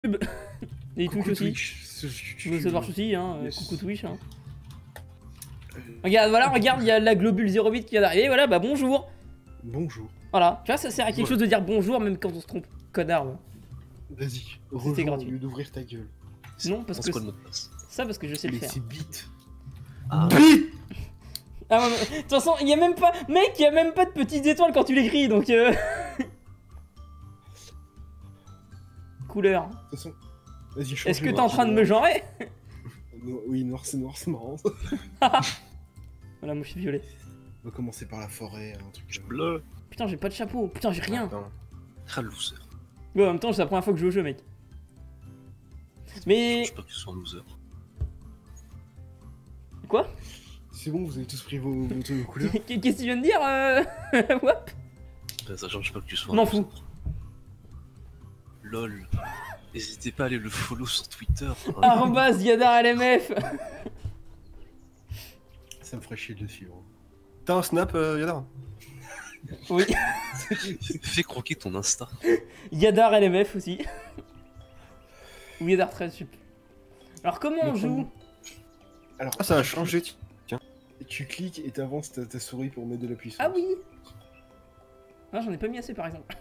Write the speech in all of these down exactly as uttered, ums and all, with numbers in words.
Et Twitch aussi. Twitch aussi, hein. Yes. Coucou Twitch, hein. Regarde, voilà, regarde, il y a la globule zéro huit qui vient d'arriver, voilà, bah bonjour. Bonjour. Voilà, tu vois, ça sert à quelque chose de dire bonjour même quand on se trompe, connard. Vas-y, c'était gratuit. Au lieu d'ouvrir ta gueule. Non, parce que ça, parce que je sais le Mais faire. c'est bit. Ah, bit. Ah, de toute façon, il y a même pas, mec, il y a même pas de petites étoiles quand tu l'écris, donc. Euh... Couleur. De toute façon, vas-y, change. Est-ce que t'es en train de me genrer? Oui, noir, c'est noir, c'est marrant. Voilà, moi je suis violet. On va commencer par la forêt, un truc bleu. Putain, j'ai pas de chapeau, putain, j'ai rien. Ah, loser. Ouais, en même temps, c'est la première fois que je joue au jeu, mec. Mais. Je sais pas que tu sois un loser. Quoi? C'est bon, vous avez tous pris vos, vos, vos couleurs. Qu'est-ce que tu viens de dire euh... Wap. Ça change pas que tu sois un M'en fous. Lol. N'hésitez pas à aller le follow sur Twitter. Arrobas Yadar L M F. Ça me ferait chier de le suivre. T'as un snap, euh, Yadar? Oui. Fais croquer ton Insta. Yadar L M F aussi. Ou Yadar treize, je sais plus. Alors comment on joue? Alors, ah, ça a changé, tiens. Tu cliques et t'avances ta, ta souris pour mettre de la puissance. Ah oui. Ah, j'en ai pas mis assez par exemple.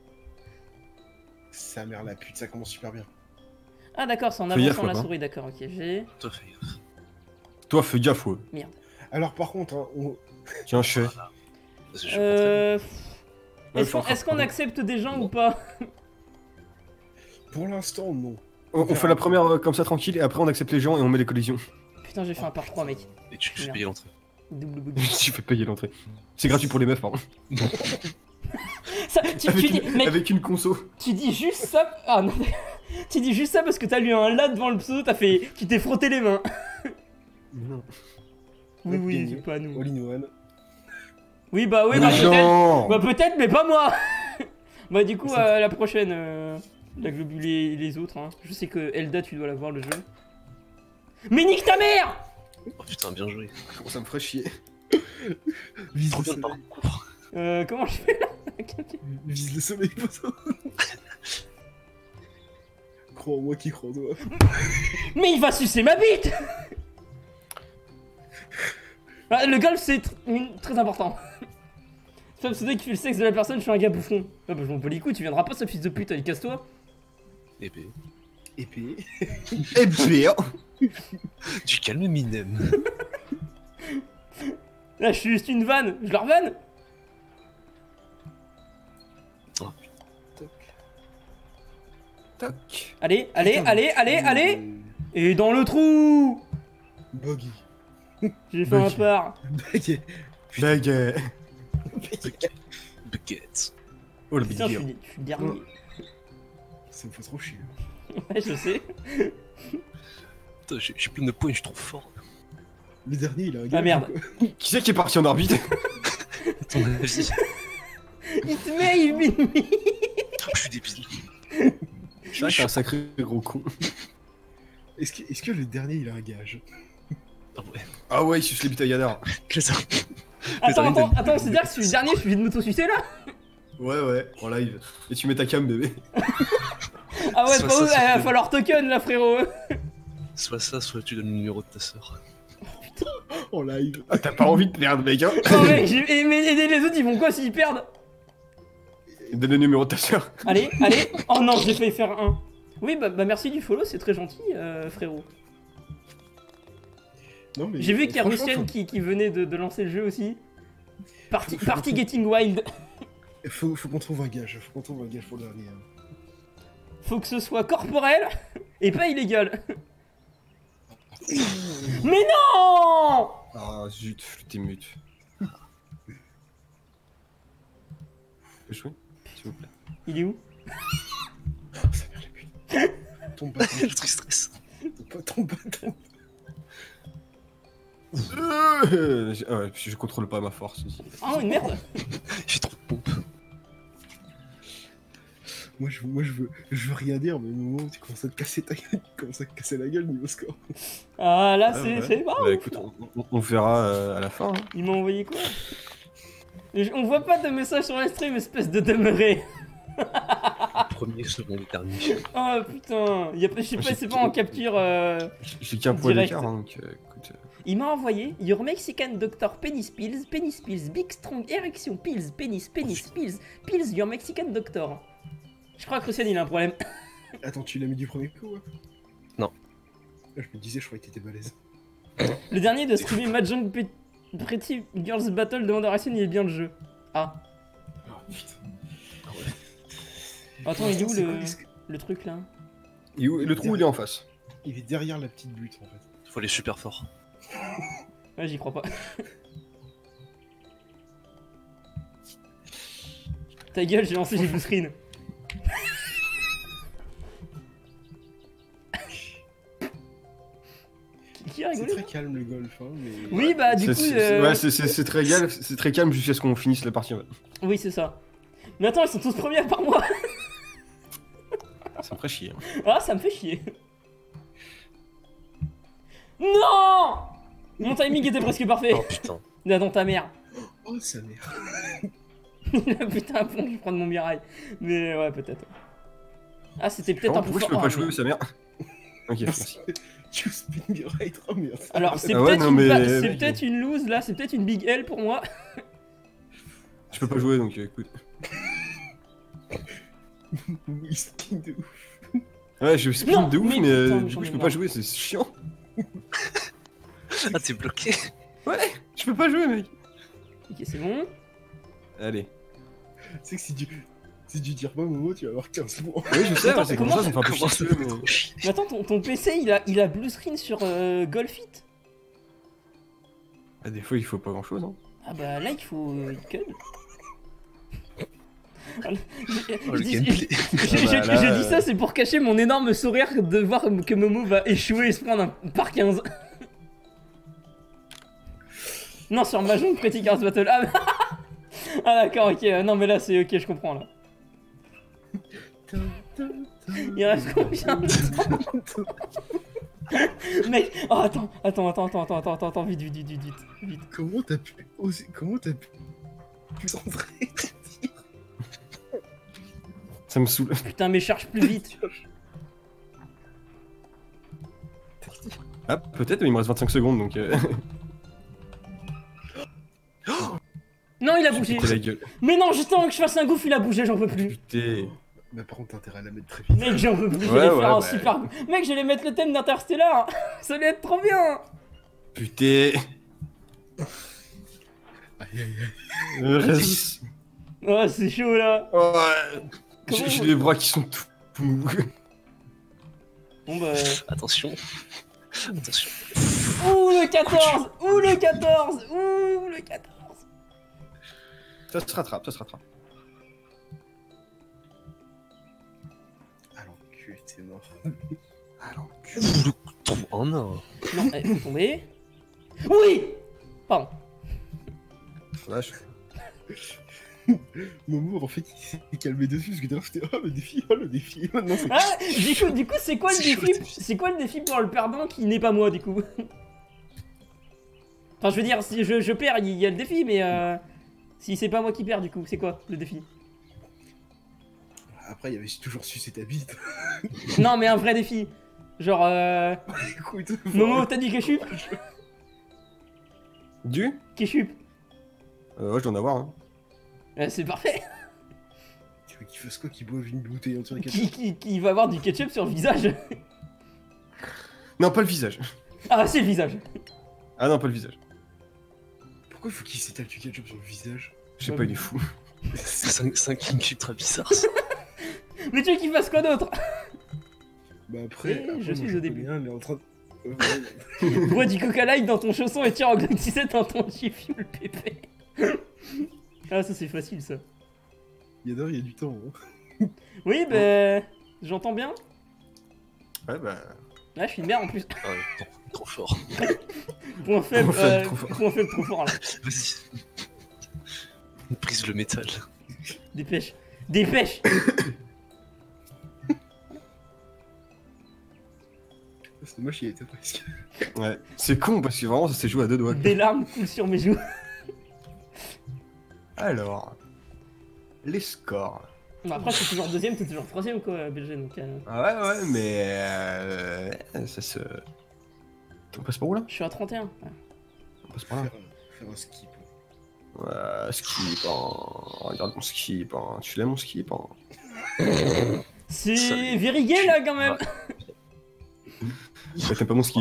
Sa mère la pute, ça commence super bien. Ah d'accord, c'est en avançant la souris, d'accord, ok, j'ai... Toi fais gaffe. Toi fais gaffe, ouais. Merde. Alors par contre, hein, on... Tiens, je fais. Euh... Est-ce qu'on accepte des gens ou pas? Pour l'instant, non. On, on fait la première euh, comme ça tranquille et après on accepte les gens et on met des collisions. Putain, j'ai fait un par trois, mec. Et tu fais payer l'entrée. Double bug. Tu fais payer l'entrée. C'est gratuit pour les meufs, pardon. Ça, tu, avec, tu une, dis, mec, avec une conso. Tu dis juste ça. Ah non, tu dis juste ça parce que t'as lu un là devant le pseudo, t'as fait. Tu t'es frotté les mains. Non. Oui, oui, c'est pas nous. All in one. Oui, bah oui, bah peut-être. Bah peut-être, mais pas moi. Bah du coup, euh, la prochaine, euh, la globule et les autres. Hein. Je sais que Elda, tu dois l'avoir le jeu. Mais nique ta mère! Oh putain, bien joué. Oh, ça me ferait chier. Vise trop le bien soleil. parcours. Euh, comment je fais là? Vise le soleil, poteau. Crois en moi qui crois en toi. Mais il va sucer ma bite! Ah, le golf, c'est tr très important. C'est pas pseudo qui fait le sexe de la personne, je suis un gars bouffon. Ah bah je m'en bats les couilles, tu viendras pas ce fils de pute, allez casse-toi. Épée. Épée. Épée. Tu calmes Minem. Là je suis juste une vanne, je leur vanne. Oh Toc. Toc. Allez, allez, Putain, allez, allez, allez. Et dans le trou. Boggy. J'ai fait un par. Boggy. Baguette. Bucket. Oh le Putain, je big suis, je suis dernier. Ça me fait trop chier. Ouais, je sais. Putain, j'ai plein de points, je suis trop fort. Le dernier, il a un gars. Ah merde. Qui c'est qui est parti en orbite? Ton avis. Il te met, il met. Je suis débile. Je suis un sacré gros con. Est-ce que, est-ce que le dernier, il a un gage? Ah ouais. Ah ouais, il suce les bites à Yadar. Attends, attends, attends, c'est-à-dire que je suis le dernier, je suis de m'auto-sucer là? Ouais, ouais, en live. Et tu mets ta cam, bébé. Ah ouais, Soit pas ça, ouf, soit il va ça. falloir token là, frérot. Soit ça, soit tu donnes le numéro de ta soeur. En live. Ah, t'as pas envie de perdre, mec, hein? Non, mec, j'ai- et, mais et les autres ils vont quoi s'ils perdent? Donne le numéro de ta soeur. Allez, allez. Oh non, j'ai failli faire un. Oui, bah, bah merci du follow, c'est très gentil, euh, frérot. Non, mais J'ai vu qu'il y a franchement, Russian faut- qui, qui venait de, de lancer le jeu aussi. Party, Faut- faut party qu'on- Getting Wild. Faut, faut qu'on trouve un gage, faut qu'on trouve un gage pour le dernier. hein. Faut que ce soit corporel et pas illégal. Mais non! Ah, zut, t'es mute. Je peux jouer, s'il vous plaît? Il est où? Ça merde, la pute. Tombe pas, Le truc stress. tombe pas, tombe pas, tombe Euh, je- ah ouais, je contrôle pas ma force ici. Oh, une merde! J'ai trop de pompe. Moi je, moi je veux, je veux rien dire, mais au moment où tu commences à te casser ta gueule, tu commences à te casser la gueule niveau score. Ah là, Ah, c'est ouais. c'est pas Bah ouf. écoute, on, on- on verra euh, à la fin. Hein. Il m'a envoyé quoi? Je- On voit pas de message sur la stream, espèce de demeuré. Premier premier, second, dernier. Oh putain, y a, je sais pas, c'est pas en capture. Euh... J'ai qu'un point Direct. d'écart, hein, donc euh, écoute. euh, Il m'a envoyé Your Mexican Doctor Penis Pills, Penis Pills, Big Strong Erection Pills, Penis, Penis, Pills, Pills, Your Mexican Doctor. Je crois que Christian il a un problème. Attends, tu l'as mis du premier coup ouais Non. Là, je me disais, je croyais que t'étais balèze. Le dernier de streamer Mahjong Pe- Pretty Girls Battle de Wonder Racing, il est bien le jeu. Ah. Oh putain. Attends, il est où C'est le, quoi, les- le truc là? Et où- le trou, il est en face. Il est derrière la petite butte en fait. Faut aller super fort. Ouais, j'y crois pas. Ta gueule, j'ai lancé, j'ai blue screen. Qui a C'est rigolé? très calme le golf, hein, mais. Oui, bah du C'est- coup. c'est- euh, Ouais, c'est- c'est c'est très calme, c'est très calme jusqu'à ce qu'on finisse la partie. Ouais. Oui, c'est ça. Mais attends, ils sont tous premiers à part moi. Ça me ferait chier. hein. Ah, ça me fait chier. Non! Mon timing était presque parfait. Oh putain. Là, dans ta mère. Oh, sa mère. Putain, à fond, je vais prendre mon mirail. Mais ouais, peut-être. Ah, c'était peut-être un peu Pourquoi je fort. peux Ah, pas mais- jouer, sa mère? Ok, merci. Tu spin me right, oh merde. Alors, c'est Ah ouais, peut-être non, une, mais- pa- c'est mais- peut-être une lose là, c'est peut-être une big L pour moi. Je peux pas jouer donc euh, écoute. Oui, spin de ouf. Ouais, je spin Non, de ouf, mais mais, euh, putain, du j'en coup, ai je peux marre. pas jouer, c'est chiant. Ah, t'es bloqué. Ouais, je peux pas jouer, mec. Ok, c'est bon. Allez. C'est que si tu. Si tu tires pas Momo, tu vas avoir quinze points. Oui, je sais, Attends, ouais, c'est comme comment ça, ça me fait un peu Comment chier. ça mais- Mais attends, ton, ton P C il a, il a blue screen sur euh, Golfit. Ah, des fois, il faut pas grand chose. Hein. Ah bah là, il faut. Euh, code. Voilà. Je- Oh, le je dis- gameplay. je- je- Ah bah je- là, je dis euh, ça, c'est pour cacher mon énorme sourire de voir que Momo va échouer et se prendre un par quinze. Non, sur Mahjong Pretty Girls Battle. Ah, bah- ah d'accord, ok. euh, Non, mais là, c'est ok, je comprends là. Il reste combien de temps? Mec, oh attends, attends, attends, attends, attends, attends, attends, vite, vite, vite, vite, vite, vite. Comment t'as pu oser. Comment t'as pu. pu centrer? Ça me saoule. Putain, mais charge plus vite. Ah, peut-être, mais il me reste vingt-cinq secondes donc. Euh... Non, il a je bougé. vais péter la gueule. Mais non, juste avant que je fasse un gouffre, il a bougé, j'en peux plus. Putain. Mais par contre, t'as intérêt à la mettre très vite. Mec, j'en peux plus, je Ouais, vais ouais, faire un bah. super. Mec, j'allais mettre le thème d'Interstellar. Ça allait être trop bien. Putain. Aïe aïe aïe. Euh, reste- Oh, c'est chaud là. Ouais. Comment- J'ai j'ai les bras qui sont tout tout mous. Bon bah. Attention. Attention. Ouh le quatorze. Ouh le quatorze. Ouh le quatorze. Ça se rattrape, ça se rattrape. Ah l'enculé, c'est mort. Alors. Ouh, le trou en or. Non, eh, faut tomber. Oui. Pardon. Vache. Momo, en fait, il s'est calmé dessus parce que derrière, j'étais. Oh le défi, oh le défi. Maintenant, c'est. Ah, du coup, du coup, c'est quoi le C'est défi chaud, C'est quoi le défi pour le perdant qui n'est pas moi du coup? Enfin, je veux dire, si je, je perds, il y a le défi, mais euh, si c'est pas moi qui perds, du coup, c'est quoi le défi? Après, il y avait toujours sucé ta bite. Non, mais un vrai défi. Genre, euh... Écoute, Momo, t'as dit Keshup? Du Keshup. euh, Ouais, je dois en avoir. Hein. Euh, c'est parfait. Tu veux qu'il fasse quoi? Qu'il boive une bouteille entière de Qui, ketchup? qui, qui va avoir du ketchup sur le visage? Non, pas le visage. Ah, c'est le visage. Ah non, pas le visage. Pourquoi il faut qu'il s'étale du ketchup sur le visage? Je sais pas, il est fou. C'est un, c'est un king ultra bizarre. Mais tu veux qu'il fasse quoi d'autre? Bah après, Eh, après, je moi, suis au connais début. un, il est en train de. Euh, ouais. Bois du coca light dans ton chausson et tire en glutisette dans ton G-Fuel pépé. Ah, ça c'est facile ça. Il y a d'ailleurs, il y a du temps. Hein. Oui, bah. J'entends bien. Ouais, bah. Là, je suis une merde en plus. Ah ouais, trop, trop fort. Point faible, Point faible, euh, trop fort. point faible trop fort là. Vas-y. On brise le métal. Dépêche. Dépêche. C'est dommage, il était presque. Ouais. C'est con parce que vraiment, ça s'est joué à deux doigts. Des larmes coulent sur mes joues. Alors. Les scores. Bah après, je suis toujours deuxième, t'es toujours troisième, quoi, B G, donc... Euh... Ah ouais, ouais, mais... Euh... Ça se... On passe par où, là? Je suis à trente et un. Ouais. On passe par là. Faire, faire un skip. Ouais, skip, hein. Regarde mon skip, hein. Tu l'aimes, mon skip, hein. C'est virigué, là, quand même. Ouais, t'aimes pas mon skip.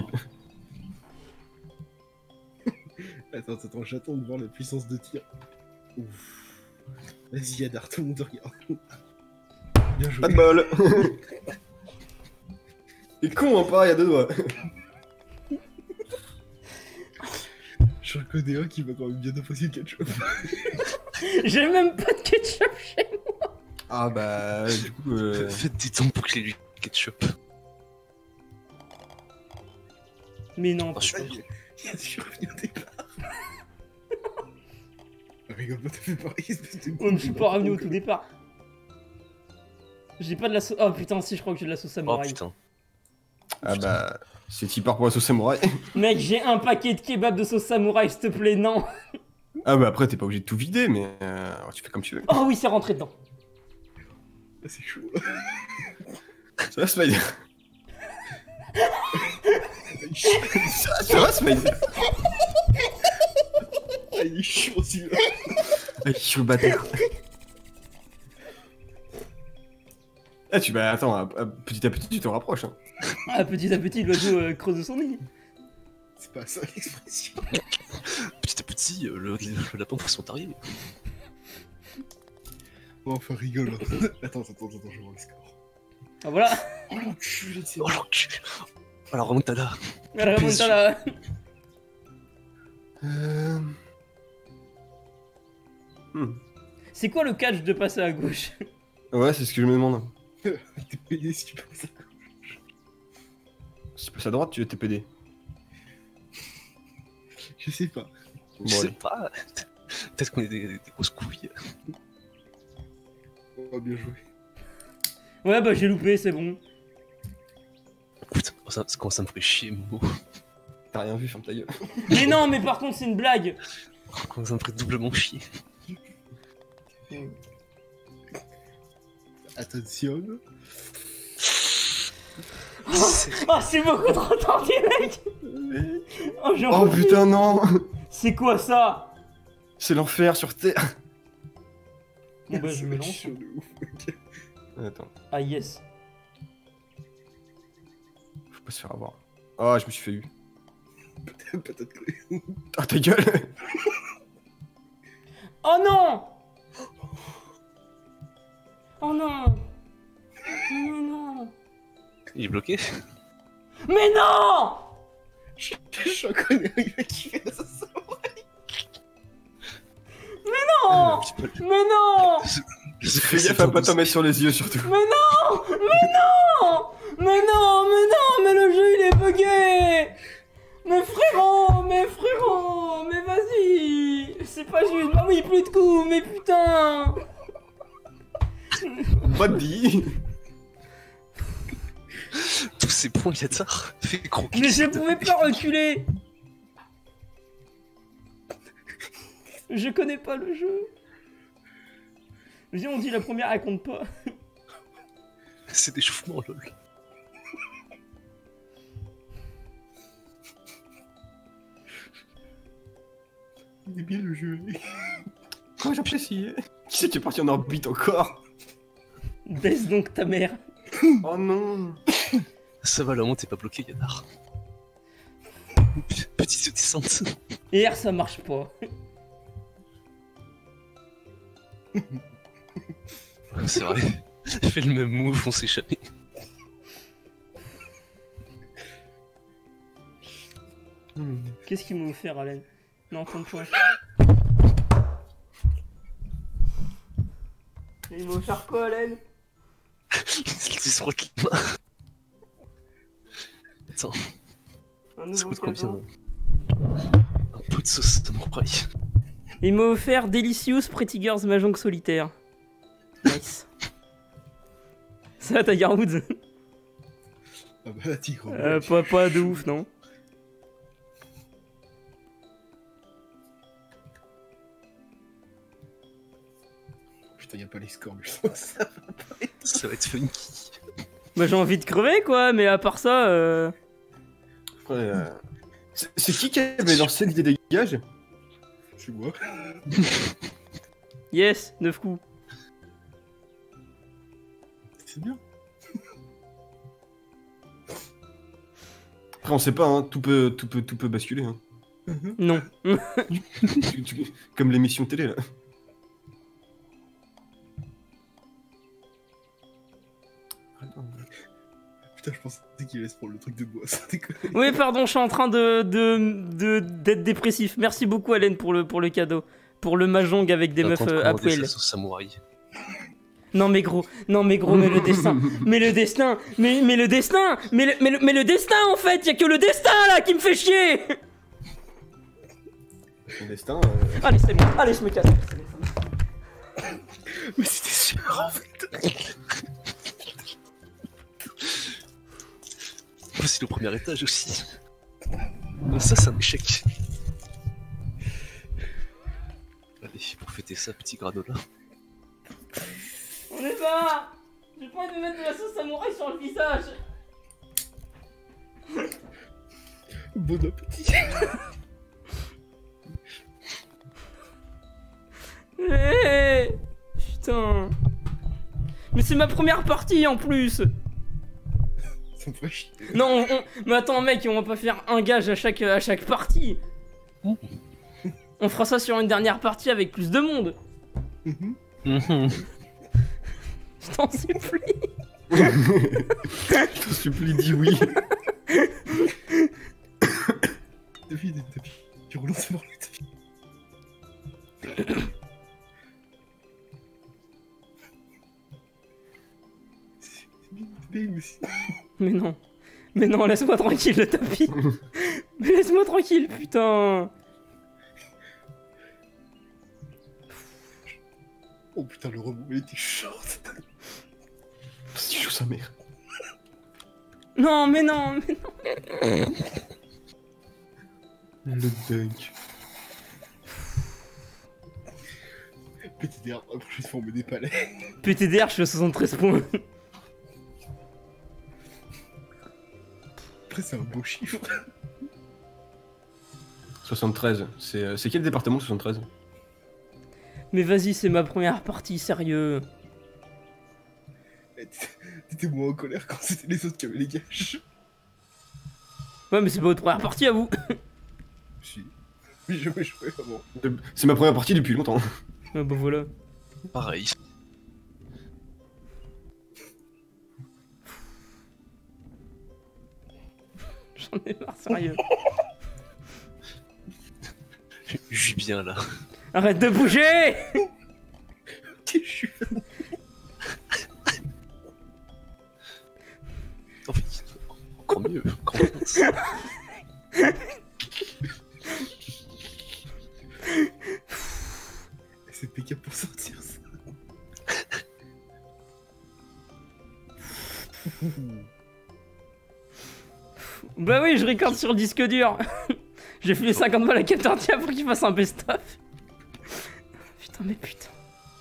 Attends, attends, j'attends de voir la puissance de tir. Ouf. Vas-y, Yadar, tout le monde regarde. Bien joué. Pas de bol. T'es con, hein, pas, il y a deux doigts. Je reconnais un qui va quand même bien apprécier le ketchup. J'ai même pas de ketchup chez moi. Ah bah, du coup... Euh... Faites des temps pour que j'ai du ketchup. Mais non, Ah, je suis Il y a du revenu au départ. Rigole pas, t'as fait pareil, espèce de... oh, je suis pas revenu au tout départ. J'ai pas de la sauce... Oh putain, si, je crois que j'ai de la sauce Oh samouraï. putain. Ah bah... C'est type pour la sauce samouraï. Mec, j'ai un paquet de kebab de sauce samouraï, s'il te plaît, non. Ah bah après, t'es pas obligé de tout vider, mais... Euh... Tu fais comme tu veux. Oh oui, c'est rentré dedans. Ah, c'est chaud. Ça va, Smile. Ça ça va, Smile. Ah, il est chaud, celui-là. Ah, je suis le bâtard. Ah, tu bah attends, à- à- petit à petit, tu te rapproches. Hein. Ah, petit à petit, l'oiseau euh, creuse de son nid. C'est pas ça l'expression. Petit à petit, euh, le, le, le lapin pour son tarier. Bon, enfin, rigole. Attends, attends, attends, attends, je vois le score. Ah voilà. Oh l'enculé de ses Oh l'enculé. Alors remontada. La remontada. Euh... Hmm. C'est quoi le catch de passer à gauche? Ouais, c'est ce que je me demande. T'es payé si tu passes ça. Si tu passes à droite, tu es T P D. Je sais pas. Je Bon, sais allez. pas. Peut-être qu'on est des, des grosses couilles. Oh, bien joué. Ouais, bah j'ai loupé, c'est bon. Écoute, ça, ça commence à me faire chier, Mo. T'as rien vu, ferme ta gueule. Mais non, mais par contre, c'est une blague. Ça commence à me faire doublement chier. Attention. Oh, c'est beaucoup trop tendu, mec. Oh, j'en Oh peux plus. putain, non. C'est quoi ça? C'est l'enfer sur Terre. Bon bah je C'est me lance. chaud de ouf. Attends, Ah yes. faut pas se faire avoir. Oh, je me suis fait eu. Peut-être cru. Ah, ta gueule. Oh non. Oh non. Mais non. Il est bloqué. Mais non. Je reconnais un gars qui fait ça. Non. Un petit peu. Mais non. Fais gaffe à pas t'en mettre sur les yeux, surtout. Mais non. Mais non. Mais non. Mais non. Mais le jeu il est bugué. Mais frérot. Mais frérot. Mais vas-y. C'est pas juste. Bah oui, plus de coups. Mais putain. Pas de dit. Tous ces points, Yatar. Fais croquer. Mais je pouvais pas reculer. Je connais pas le jeu. Vas-y, on dit la première, elle compte pas. C'est d'échauffement, lol. Il est bien le jeu. Comment j'apprécie. Qui c'est qui est parti en orbite encore? Baisse donc ta mère. Oh non. Ça va, là, au moins, t'es pas bloqué, Yatar. Petite descente. Et R, ça marche pas. C'est vrai. Fais le même move, on sait jamais. Qu'est-ce qu'il m'a offert, Alain? Non, ton point. Il m'a offert quoi, Alain? Il se frotte les mains. Attends, Un ça nouveau coûte combien? cadeau. Un pot de sauce samouraï. Il m'a offert Delicious Pretty Girls Mahjong Solitaire. Nice. Ça va, Tiger Woods? Ah bah là, tigre. euh, pas, pas de ouf, non? Putain, il y j'ai pas les scores, mais je sens que ça va pas être... Ça va être funky. Bah j'ai envie de crever quoi, mais à part ça... Euh... Ouais, euh... C'est c'est qui qui avait lancé l'idée des dégages? C'est moi. Yes, neuf coups. C'est bien. Après on sait pas, hein, tout peut, tout peut, tout peut basculer. Hein. Non. Tu- tu- Comme l'émission télé là. Putain, je pensais qu'il allait se prendre le truc de bois, ça déconne. Oui, pardon, je suis en train de de de d'être dépressif. Merci beaucoup, Hélène, pour le pour le cadeau, pour le mahjong avec des meufs euh, à poil. Samouraï. Non mais gros, non mais gros, mais le destin, mais le destin, mais mais le destin, mais le mais le, mais le destin en fait, y a que le destin là qui me fait chier. Son destin. Euh... Allez, c'est bon, allez, je me casse. Mais c'était sûr en fait. C'est le premier étage aussi. Ça, c'est un échec. Allez, pour fêter ça, petit granola. On est là. J'ai pas envie de mettre de la sauce samouraï sur le visage. Bon appétit. Eh, putain. Mais c'est ma première partie en plus. Ça me ferait chier. Non, on, on- mais attends mec, on va pas faire un gage à chaque, à chaque partie. On fera ça sur une dernière partie avec plus de monde. Mhm. Je t'en supplie. Je te supplie, dis oui. David, David, tu relances voir le tapis. C'est bien, mais c'est- Mais non. Mais non, laisse-moi tranquille le tapis. Mais laisse-moi tranquille, putain. Oh putain, le rebond, il était short. Tu joues sa mère. Non, mais non, mais non. Le dunk. P T D R, la prochaine fois on met des palais. P T D R, je suis à soixante-treize points. Après, c'est un beau chiffre. soixante-treize. C'est euh, c'est quel département soixante-treize? Mais vas-y, c'est ma première partie, sérieux. Eh, T'étais moins en colère quand c'était les autres qui avaient les gages. Ouais, mais c'est pas votre première partie à vous. Si. J'ai jamais joué avant. De- C'est ma première partie depuis longtemps. Ah bah voilà. Pareil. J'en ai marre, sérieux. Je vis bien là. Arrête de bouger. Je suis En fait, encore mieux. Encore mieux. C'est P K pour sortir ça. Bah oui, je recorde sur le disque dur. J'ai filé cinquante balles à Captain pour qu'il fasse un best-of. Putain, mais putain.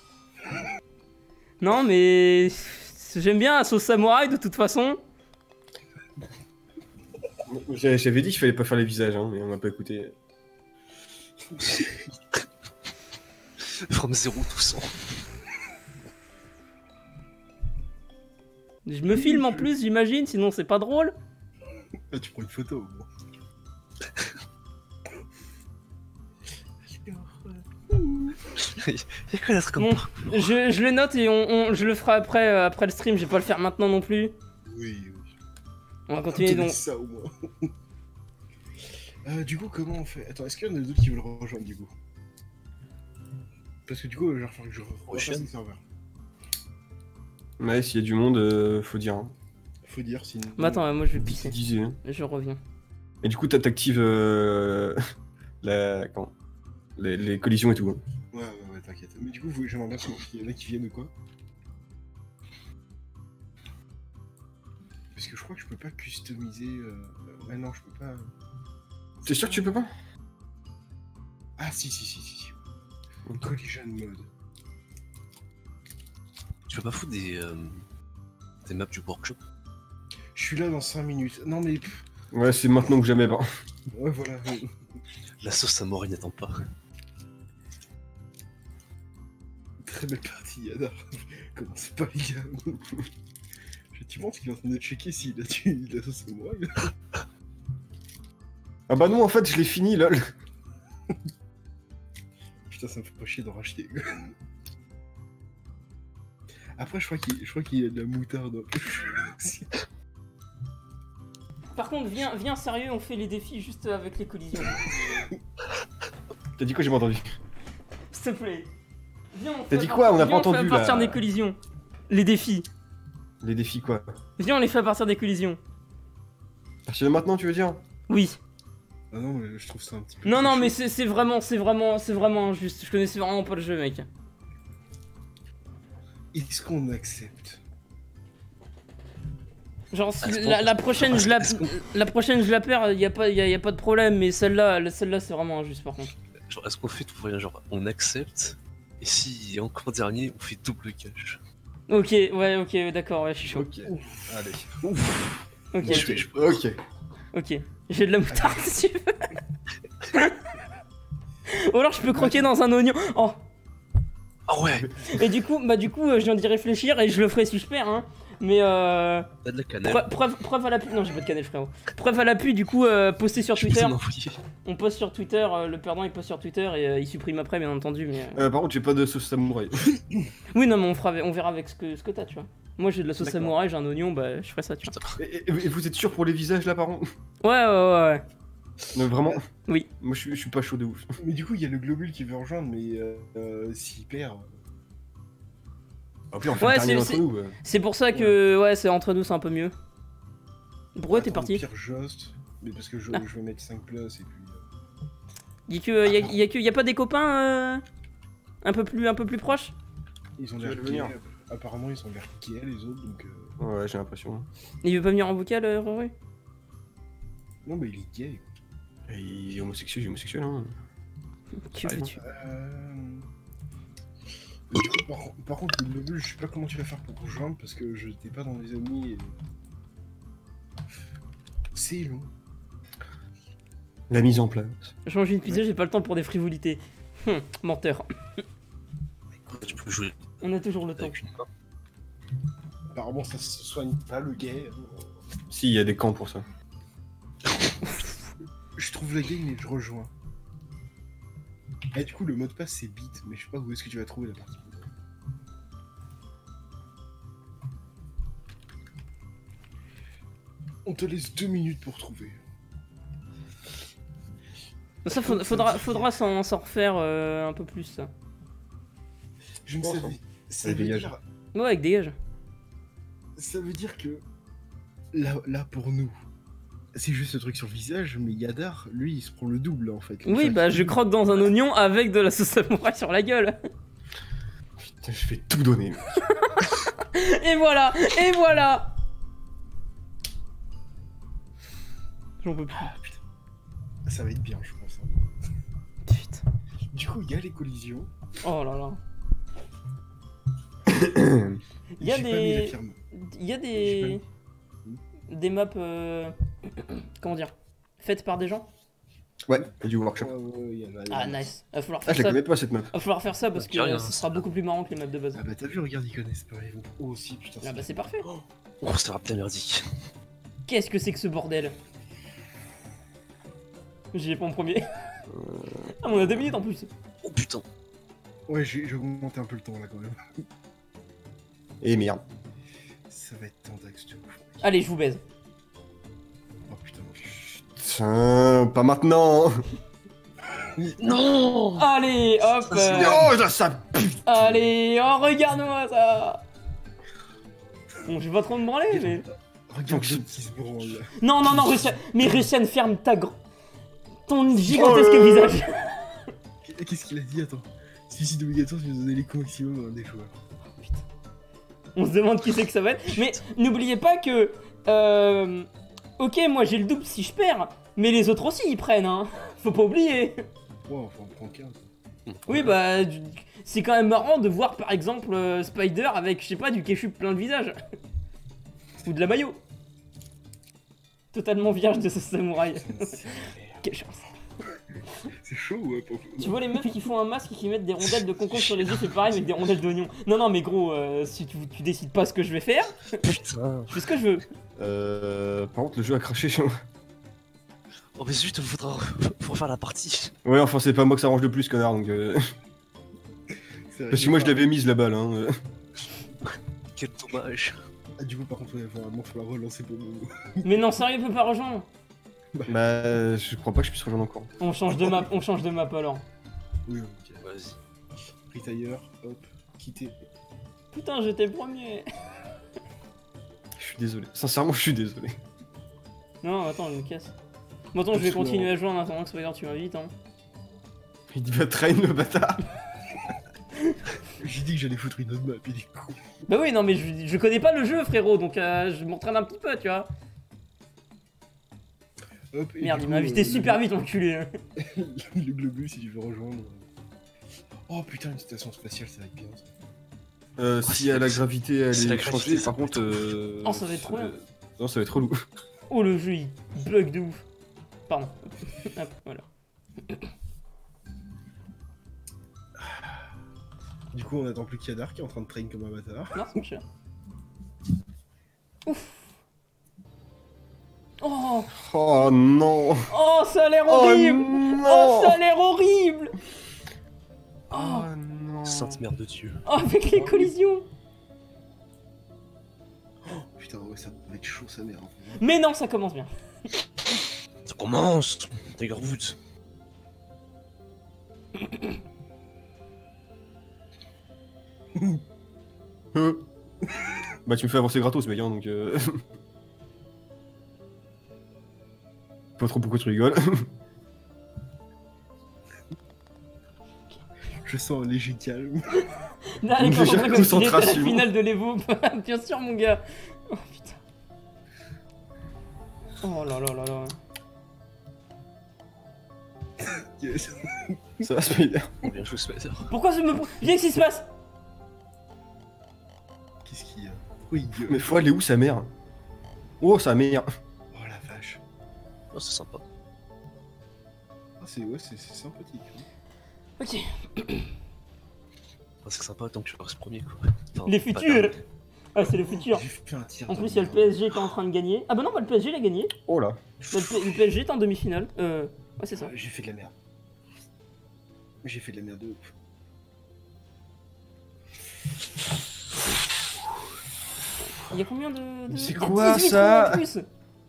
Non, mais... J'aime bien la sauce samouraï de toute façon. J'avais j'avais dit qu'il fallait pas faire les visages, hein, mais on m'a pas écouté. From zéro tout cent. Je me filme en plus, j'imagine, sinon c'est pas drôle. Ah, tu prends une photo au moins. Y'a quoi d'être comme Bon, je, je le note et on, on- je le ferai après, euh, après le stream, je vais pas le faire maintenant non plus. Oui, oui. On va continuer Tenez donc. ça au moins. Euh, du coup, comment on fait? Attends, est-ce qu'il y en a d'autres qui veulent rejoindre du coup? Parce que du coup, genre, faut que je refasse Rejoindre. le serveur. Ouais, s'il y a du monde, euh, faut dire. Hein. Faut dire sinon. Mais attends, euh, moi je vais pisser. Disais, hein. Je reviens. Et du coup, t'as- t'actives euh, la, comment, les, les collisions et tout. Hein. Ouais, ouais, ouais, t'inquiète. Mais du coup, faut- j'aimerais bien qu'il y en a qui viennent ou quoi. Parce que je crois que je peux pas customiser. Euh... Ouais, non, je peux pas. T'es sûr que tu peux pas? Ah, si, si, si, si. Collision mode. peux pas foutre des, euh, des maps du workshop? Je suis là dans cinq minutes. Non mais... Ouais, c'est maintenant que jamais, pas. Ouais, voilà. La sauce à mort, il n'attend pas. Très belle partie, Yadar. Commence pas, les gars. Tu penses qu'il est en train de checker s'il a tué la sauce à moi? Ah bah non, en fait, je l'ai fini, lol. Putain, ça me fait pas chier d'en racheter. Après, je crois qu'il je crois qu'il y a de la moutarde. Par contre, viens, viens sérieux, on fait les défis juste avec les collisions. T'as dit quoi? J'ai pas entendu. S'il te plaît. Viens, on T'as fait dit à quoi? On a viens, pas entendu fait à partir là. des collisions. Les défis. Les défis quoi? Viens, on les fait à partir des collisions. À partir de maintenant, tu veux dire? Oui. Ah non, mais je trouve ça un petit peu... Non, non, chaud. mais c'est c'est vraiment, c'est vraiment, c'est vraiment injuste. Je connaissais vraiment pas le jeu, mec. Est-ce qu'on accepte? Genre, si Est-ce qu'on- la, la prochaine, je la, est-ce qu'on- la prochaine, je la perds, y a pas, y a, y a pas de problème. Mais celle-là, celle-là, c'est vraiment injuste, par contre. Genre, est-ce qu'on fait tout pour rien? Genre, on accepte, et s'il est encore dernier, on fait double cash. Ok, ouais, ok, d'accord, ouais, je suis chaud. Ok. Allez. Ok, Moi, je ok, fais- je- Ok. ok. J'ai de la moutarde si tu veux. Ou alors je peux croquer dans un oignon. Oh. Ah ouais! Et du coup, bah du coup, euh, je viens d'y réfléchir et je le ferai si je perds, hein. Mais euh... T'as de la cannelle. Preuve, preuve, preuve à l'appui. Non, j'ai pas de cannelle, frérot. Preuve à l'appui, du coup, euh, poster sur Je peux Twitter. t'en envoyer. On poste sur Twitter, euh, le perdant il poste sur Twitter et euh, il supprime après, bien entendu. Mais euh, Euh, par contre, j'ai pas de sauce samouraï. oui, non, mais on, fera, on verra avec ce que, ce que t'as, tu vois. Moi j'ai de la sauce D'accord. samouraï, j'ai un oignon, bah je ferai ça, tu vois. Putain. Et, et- et vous êtes sûr pour les visages là, par contre? Ouais, ouais, ouais, ouais. Non, vraiment? Oui. Moi, je suis, je suis pas chaud de ouf. Mais du coup, il y a le globule qui veut rejoindre, mais euh, euh, s'il perd... Au pire, on fait Ouais, le dernier c'est- d'entre nous. euh. C'est pour ça que, ouais, c'est entre nous, c'est un peu mieux. Pourquoi t'es Attends, parti? au pire, Jost, mais parce que je, Ah. je vais mettre cinq places et puis... euh, Y'a que, y a, y a que, y a pas des copains euh, un peu plus, un peu plus proches? Ils ont Tu l'air veux venir? gays. Apparemment, ils ont l'air gays, les autres, donc... euh, Ouais, j'ai l'impression. Il veut pas venir en vocal, euh, Rory? Non, mais il est gay. Et il est homosexuel, il est homosexuel, hein. Que Ah, veux-tu? Euh... Du coup, par, par contre, le globule, je sais pas comment tu vas faire pour rejoindre, parce que je n'étais pas dans les amis et... C'est long. La mise en place. Change une pizza, j'ai pas le temps pour des frivolités. Hum, menteur. Tu peux jouer On a toujours le temps. avec une main. Apparemment, ça se soigne pas, le gay. Si, il y a des camps pour ça. Je trouve la game et je rejoins. Et du coup, le mot de passe, c'est bit, mais je sais pas où est-ce que tu vas trouver la partie. On te laisse deux minutes pour trouver. Ça, faudra, faudra, faudra s'en s'en refaire euh, un peu plus, ça. Je ne Bon, sais ça- pas. Ça Avec veut des gages. dire... Ouais, avec des gages. Ça veut dire que là, là pour nous, c'est juste ce truc sur le visage, mais Yadar, lui, il se prend le double en fait. Oui, bah je croque dans un oignon avec de la sauce samouraï sur la gueule. Putain, je vais tout donner. mec. Et voilà, et voilà. J'en peux plus. Ah, putain. Ça va être bien, je pense. hein. Putain. Du coup, il y a les collisions. Oh là là. Il y a J'ai pas mis la des... firme. Il y a J'ai des... Des maps... euh, Comment dire? Faites par des gens? Ouais, il y a du workshop. Ouais, ouais, ouais, il y en a- il y en Ah a. nice. Va falloir Ah, faire je la ça. connais pas cette map. Va falloir faire ça parce Bah, que rien, euh, ce ça. sera beaucoup plus marrant que les maps de base. Ah bah t'as vu, regarde, ils connaissent pas. Ils vont... Oh si, putain. Ah bah c'est parfait. Oh, ça va bien merdique. Qu'est-ce que c'est que ce bordel? J'y ai pas en premier. Ah mais on a deux minutes en plus. Oh putain. Ouais, j'ai j'ai augmenté un peu le temps là quand même. Et merde. Ça va être tendax de ouf. Allez, je vous baise. Oh putain. Putain, pas maintenant. Non! Allez, hop. euh, Oh, ça, ça. Allez, oh regarde-moi ça. Bon, je vais pas trop me branler, mais... Regarde le petit se branle. Non, non, non, Russian. Mais Russian, ferme ta gr... Ton gigantesque Oh là là. visage. Qu'est-ce qu'il a dit? Attends. Suicide obligatoire si vous donnez les coups maximum à un des joueurs. On se demande qui c'est que ça va être. Mais n'oubliez pas que... Euh... Ok, moi j'ai le double si je perds, mais les autres aussi ils prennent, hein. Faut pas oublier. Ouais, enfin, on prend quinze. Oui, bah, du- c'est quand même marrant de voir par exemple euh, Spider avec, je sais pas, du ketchup plein le visage. Ou de la mayo. Totalement vierge de ce samouraï. Quelle chance. C'est chaud, ouais, pour vous. Tu vois les meufs qui font un masque et qui mettent des rondelles de concombre sur les yeux, c'est pareil, mais avec des rondelles d'oignon. Non, non, mais gros, euh, si tu, tu décides pas ce que je vais faire, Putain. je fais ce que je veux. Euh, par contre, le jeu a craché chez moi. Oh mais zut, faudra refaire la partie. Ouais, enfin, c'est pas moi que ça arrange le plus, connard, donc... Euh... C'est Parce que moi, je l'avais mise, la balle, hein. euh. Quel dommage. Ah, du coup, par contre, il va vraiment falloir relancer pour nous. Mais non, sérieux, il peut pas rejoindre. Bah, je crois pas que je puisse rejoindre encore. On change de map, on change de map alors. Oui, ok. Vas-y. Retire, hop, quitter. Putain, j'étais le premier. Je suis désolé. Sincèrement, je suis désolé. Non, attends, je me casse. Bon, attends, je vais continuer à jouer en attendant que Spider tu m'invites. Hein. Il va train le bâtard. J'ai dit que j'allais foutre une autre map, il est con. Bah oui, non, mais je, je connais pas le jeu, frérot, donc euh, je m'entraîne un petit peu, tu vois. Hop, et Merde, du il coup, m'a invité euh, super vite, enculé. Le, le globule, si tu veux rejoindre. Oh putain, une station spatiale, ça va être bien ça. Euh, Oh, si c'est- la gravité, elle c'est la est gravité, changée, ça par peut contre... être- Euh... Oh, ça va être trop euh, bien. Non, ça va être relou. Oh, le jeu, il bug de ouf. Pardon. Hop, voilà. Du coup, on attend plus qu'Yadar qui est en train de train comme un bâtard. Non, c'est cher. Ouf. Oh, Oh non. oh, ça a l'air Oh horrible. non. Oh, ça a l'air horrible. Oh, Oh non. Sainte mère de Dieu. oh, avec les collisions. Oh putain, ouais, ça va être chaud sa mère. hein. Mais non, ça commence bien. Ça commence. Tigerwood. Euh. Bah tu me fais avancer gratos mec hein, donc euh... Pas trop pourquoi tu rigoles. Je sens un léger calme. Là, elle est Déjà, concentrée comme si c'était la concentration. finale de l'Evo. Bien sûr, mon gars. Oh putain. Oh là là là là. Yes. Ça va Spider. Bien joué, Spider. Pourquoi ça me. Viens, qu'est-ce qui se passe? Qu'est-ce qu'il y a? Pourquoi il gueule? Mais faut aller où sa mère? Oh sa mère. Oh la vache. Oh, c'est sympa. Ah, c'est ouais, c'est c'est sympathique. hein. Ok. Oh, c'est sympa tant que tu restes premier, quoi. Enfin, Les pas futurs. dingue. Ah, c'est le futur. J'ai fait un tir. En de plus, il y a le merde. P S G qui est en train de gagner. Ah bah non, bah, le P S G il a gagné. Oh là. Bah, le, P- le P S G est en demi-finale. Euh. Ouais, c'est ça. Ah, J'ai fait de la merde. J'ai fait de la merde de ouf. Il y a combien de. de... Mais c'est il y a quoi, dix-huit ça trous en plus.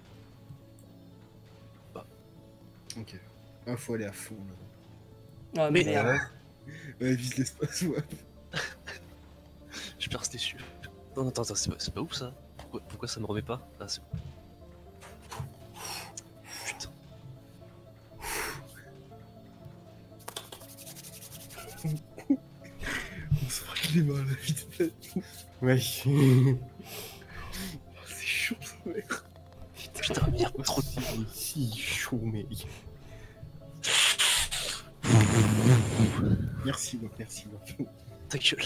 Ok. Ah, faut aller à fond là. Ah, Mais- merde. Ouais, vise l'espace, ouais. Je perds déçu. Non, non, attends, attends, c'est pas, c'est pas ouf ça. Pourquoi, pourquoi ça me remet pas? Ah, c'est. Putain. On se frappe les mains là, vite fait. Ouais. Oh, c'est chaud sa mère. Putain, merde, trop de. Si chaud mec. Merci, moi, merci. moi. Ta gueule.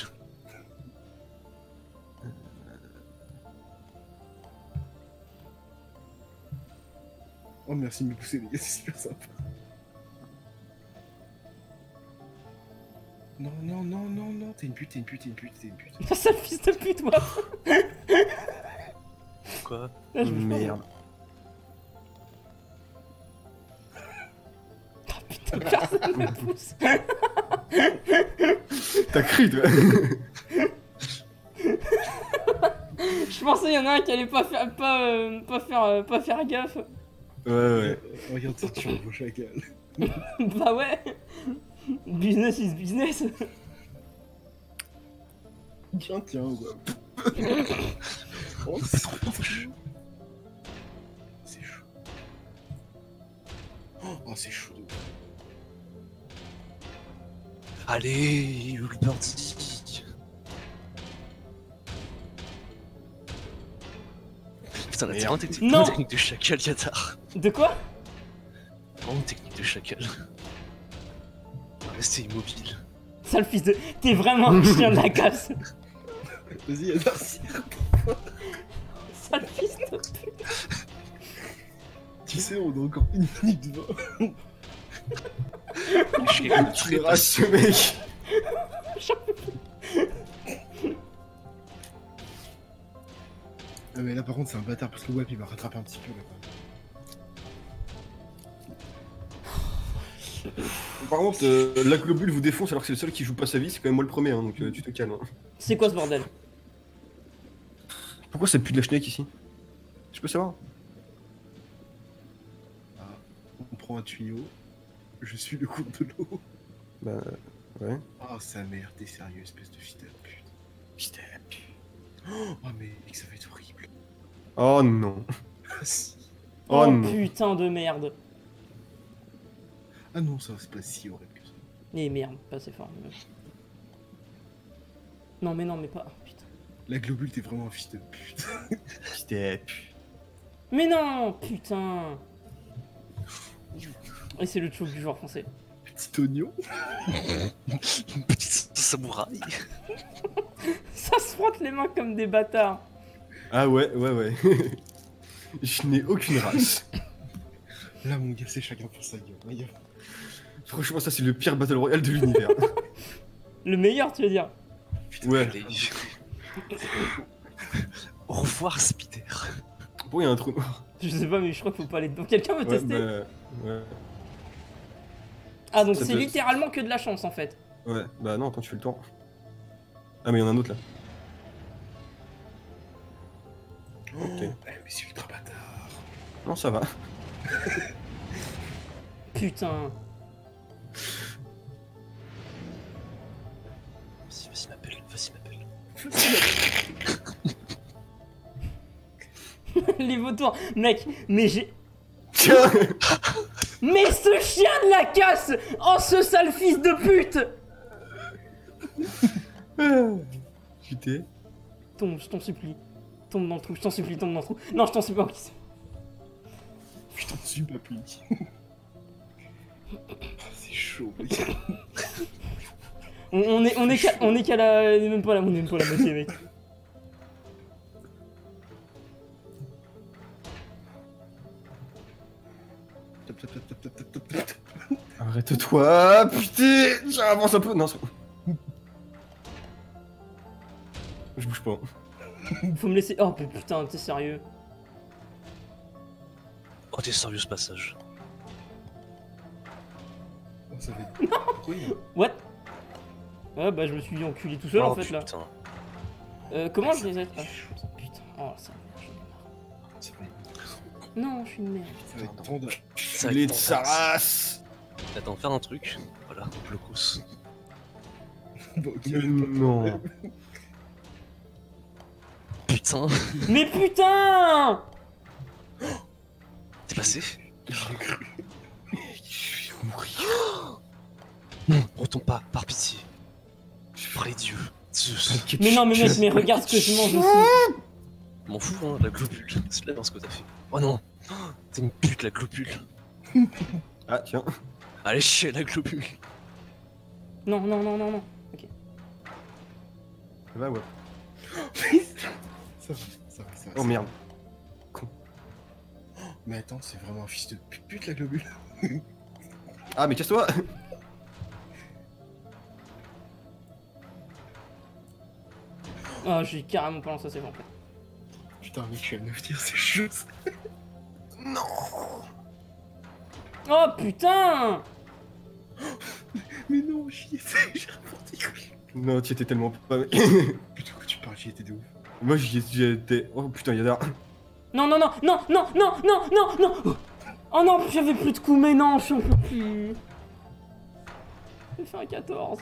Oh, merci de me pousser, les gars, c'est super sympa. Non, non, non, non, non, t'es une pute, t'es une pute, t'es une pute, t'es une pute. Ah, sale fils de pute, moi. Quoi? Là, je me Merde. Putain, personne me pousse. T'as cru toi? Je pensais qu'il y en a un qui allait pas faire, pas, euh, pas faire, euh, pas faire gaffe. Ouais ouais. Oh, regarde ça, tu envoies chacal. Bah ouais. Business is business. Tiens, tiens, ouais. Oh, c'est trop chaud. C'est chaud. Oh, c'est chaud. de ouf. Allez, Hulk Birdie. Putain, la Merde. grande technique, Non. technique de chacal, Yatar. De quoi? Grande technique de chacal. Rester immobile. Sale fils de... T'es vraiment un chien de la casse. Vas-y, Yadar. Sale fils de pute. Tu sais, on a encore une minute vingt. Je suis quelqu'un de Tu très verras ce mec. Ah mais là par contre c'est un bâtard parce que Web il va rattraper un petit peu là. Par contre, euh, la globule vous défonce alors que c'est le seul qui joue pas sa vie, c'est quand même moi le premier, hein, donc euh, tu te calmes. Hein. C'est quoi ce bordel? Pourquoi ça pue de la schneck ici? Je peux savoir? Ah, on prend un tuyau, je suis le cours de l'eau. Bah, ouais. Oh sa mère, t'es sérieux espèce de fils de pute. Fils de pute. Oh mais que ça va être horrible. Oh non. Ah si. Oh, Oh non. putain de merde. Ah non, ça c'est pas si horrible que ça. Eh merde, pas assez fort. mais- Non mais non mais pas... oh, putain. La globule t'es vraiment un fils de pute. Putain, pu. Mais non, putain. Et c'est le choke du joueur français. Petit oignon. Une petite samouraï. Ça se frotte les mains comme des bâtards. Ah ouais, ouais, ouais. Je n'ai aucune race. Là mon gars c'est chacun pour sa gueule. Ma gueule. Franchement, ça c'est le pire battle royale de l'univers. Le meilleur, tu veux dire? Ouais. Allez. Au revoir, Spider. Pourquoi il y a un trou noir? Je sais pas, mais je crois qu'il faut pas aller dedans. Quelqu'un veut Ouais, tester? bah, ouais. Ah, donc ça c'est peut- littéralement que de la chance en fait. Ouais, bah non, attends, tu fais le tour. Ah, mais il y en a un autre là. Oh, Ok. eh, mais c'est ultra bâtard. Non, ça va. Putain. Vas-y, vas-y, m'appelle, vas-y, m'appelle. Les vautours. Mec, mais j'ai... Tiens. Mais ce chien de la casse. Oh, ce sale fils de pute. Putain. Tombe, je t'en supplie. Tombe dans le trou, je t'en supplie, tombe dans le trou. Non, je t'en supplie. Ok, c'est- Putain, tu m'appliques. C'est chaud, mec. On, on est, on est qu'à, on est qu'à la, on est même pas là, on est même pas à la moitié, mec. Top, top, top, top, top, top, top, top. Arrête-toi, putain. J'avance un peu. Non, c'est bon. Je bouge pas. Faut me laisser. Oh putain, t'es sérieux? Oh, t'es sérieux ce passage? Oh, ça va être... Oui. What? Ah bah je me suis enculé tout seul Oh, en fait là. putain. Euh, comment je les ai... Ah, putain, oh ça j'en ai marre. Ça va être... Non, je suis une merde. Ça va être tendre. Ça Il est de attends, sa race. Attends, faire un truc. Voilà, blocos. Bon, ok. Mais non. Putain, Mais putain! t'es passé? J'ai cru. Je vais mourir. Non, retombe pas, par pitié. Par les dieux. Zeus. Mais non mais mec, mais regarde ce que je mange aussi. M'en fous, hein, la globule. C'est là dans ce que t'as fait. Oh non, t'es une pute, la globule. Ah, tiens. Allez, chier, la globule. Non, non, non, non, non. Ça va, ouais. Ça va, ça va, ça va. Oh merde. Mais attends, c'est vraiment un fils de pute la globule. Ah, mais casse-toi. Ah, j'ai carrément pas lancé, c'est bon en fait. Putain, mec, je suis à neuf tirs, c'est chaud ça. Oh putain! Mais non, j'y étais, j'ai reporté. Non, tu étais tellement pas. Putain, que tu parles, j'y étais de ouf. Moi, j'y étais. Oh putain, Yadar. Non, non, non, non, non, non, non, non, non! Oh non, j'avais plus de coups, mais non, je suis un peu plus. J'ai fait un quatorze.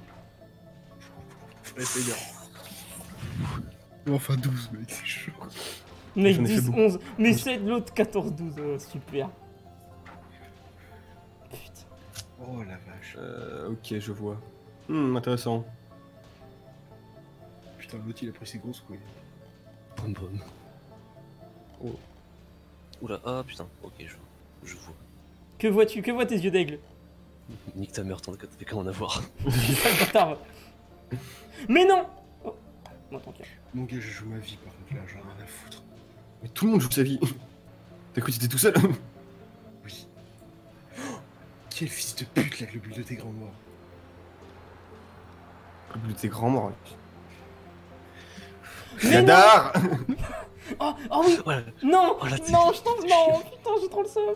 Ouais, c'est bien. Bon, enfin douze, mec, c'est chaud. Mec, J'en ai fait dix, beaucoup. onze, mais c'est de l'autre quatorze, douze, euh, super. Putain. Oh la vache. Euh, ok, je vois. Hmm, intéressant. Putain, l'autre il a pris ses grosses couilles. Bonne bonne. Oh. Oula, ah putain, ok, je, je vois. Que vois-tu? Que voient tes yeux d'aigle? Nique ta mère, t'en as qu'à en avoir. Sale bâtard. Mais non oh. Bon, tant qu'il y a. Mon gars, je joue ma vie par contre là, j'en ai rien à foutre. Mais tout le monde joue sa vie. T'as cru que t'étais tout seul? Oui. Oh, quel fils de pute la globule de tes grands morts. Globule de tes grands morts. Mais Yadar. Oh, oh oui Voilà. Non Oh, la non, je tombe, non putain, j'ai trop le seum.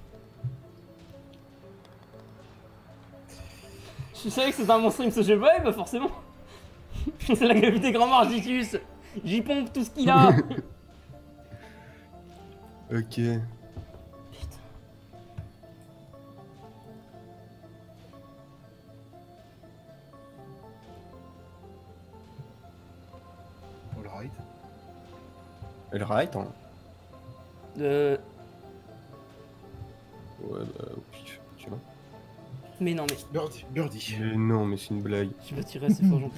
Je savais que c'était un monstre ce jeu, ouais, bah forcément. C'est la gravité des grands morts, Argicus. J'y pompe tout ce qu'il a. Ok. Putain. Alright. Elle right, hein. Euh... Ouais, bah, au pif, tu vois. Mais non, mais Birdie, Birdie. Mais non, mais c'est une blague. je vais tirer assez fort, j'en peux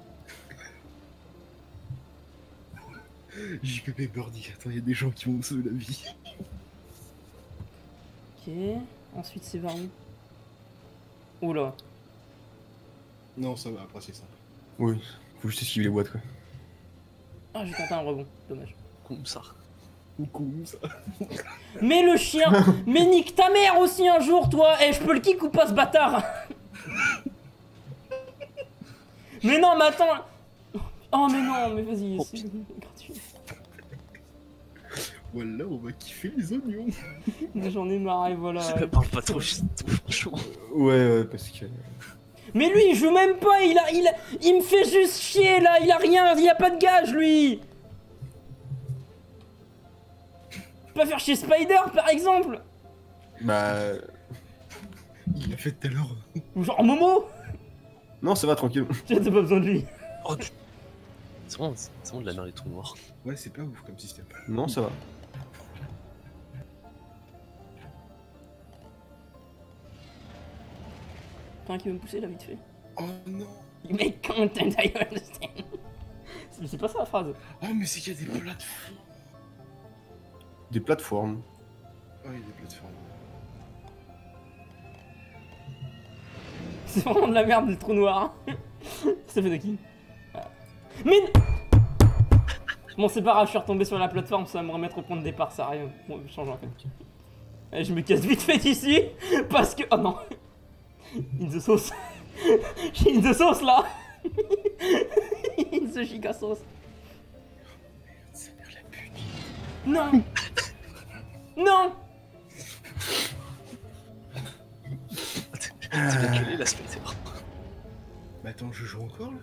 plus. J P P Birdie, attends, il y a des gens qui vont me sauver la vie. Ok, ensuite c'est vers où? Oh là. Non, ça va, après c'est simple. Oui, faut juste esquiver les boîtes, quoi. Ah, j'ai tenté un rebond, dommage. Comme ça. Ou cool, ça. Mais le chien. Mais nique ta mère aussi un jour, toi. Eh, je peux le kick ou pas, ce bâtard? Mais non, mais attends. Oh, mais non, mais vas-y, Oh, c'est gratuit. Voilà, on va kiffer les oignons. Mais j'en ai marre, et voilà. Parle pas trop, franchement. Ouais, ouais, parce que... Mais lui, il joue même pas, il a, il a, il me fait juste chier, là, il a rien, il a pas de gage, lui. Pas faire chier Spider, par exemple. Bah... Il l'a fait tout à l'heure. Ou genre Momo. Non, ça va, tranquille. T'as pas besoin de lui. Oh, tu- c'est vraiment, c'est vraiment de la merde les trous noirs. Ouais, c'est pas ouf comme système. Non, ça va. T'as un qui veut me pousser, là, vite fait. Oh non. You make content, I understand. C'est c'est pas ça la phrase. Oh, mais c'est qu'il y a des plateformes. Des plateformes. Oh, il y a des plateformes. C'est vraiment de la merde, le trou noir. Ça fait de qui? Ah. Mais... Bon, c'est pas grave, je suis retombé sur la plateforme, ça va me remettre au point de départ, ça a rien. Bon, je change en fait. Allez, je me casse vite fait d'ici, parce que... Oh non. In the sauce. J'ai in the sauce, là. In the giga sauce. Ça merde la pute. Non. Non. C'est bien gelé la Spider. Mais attends, je joue encore là.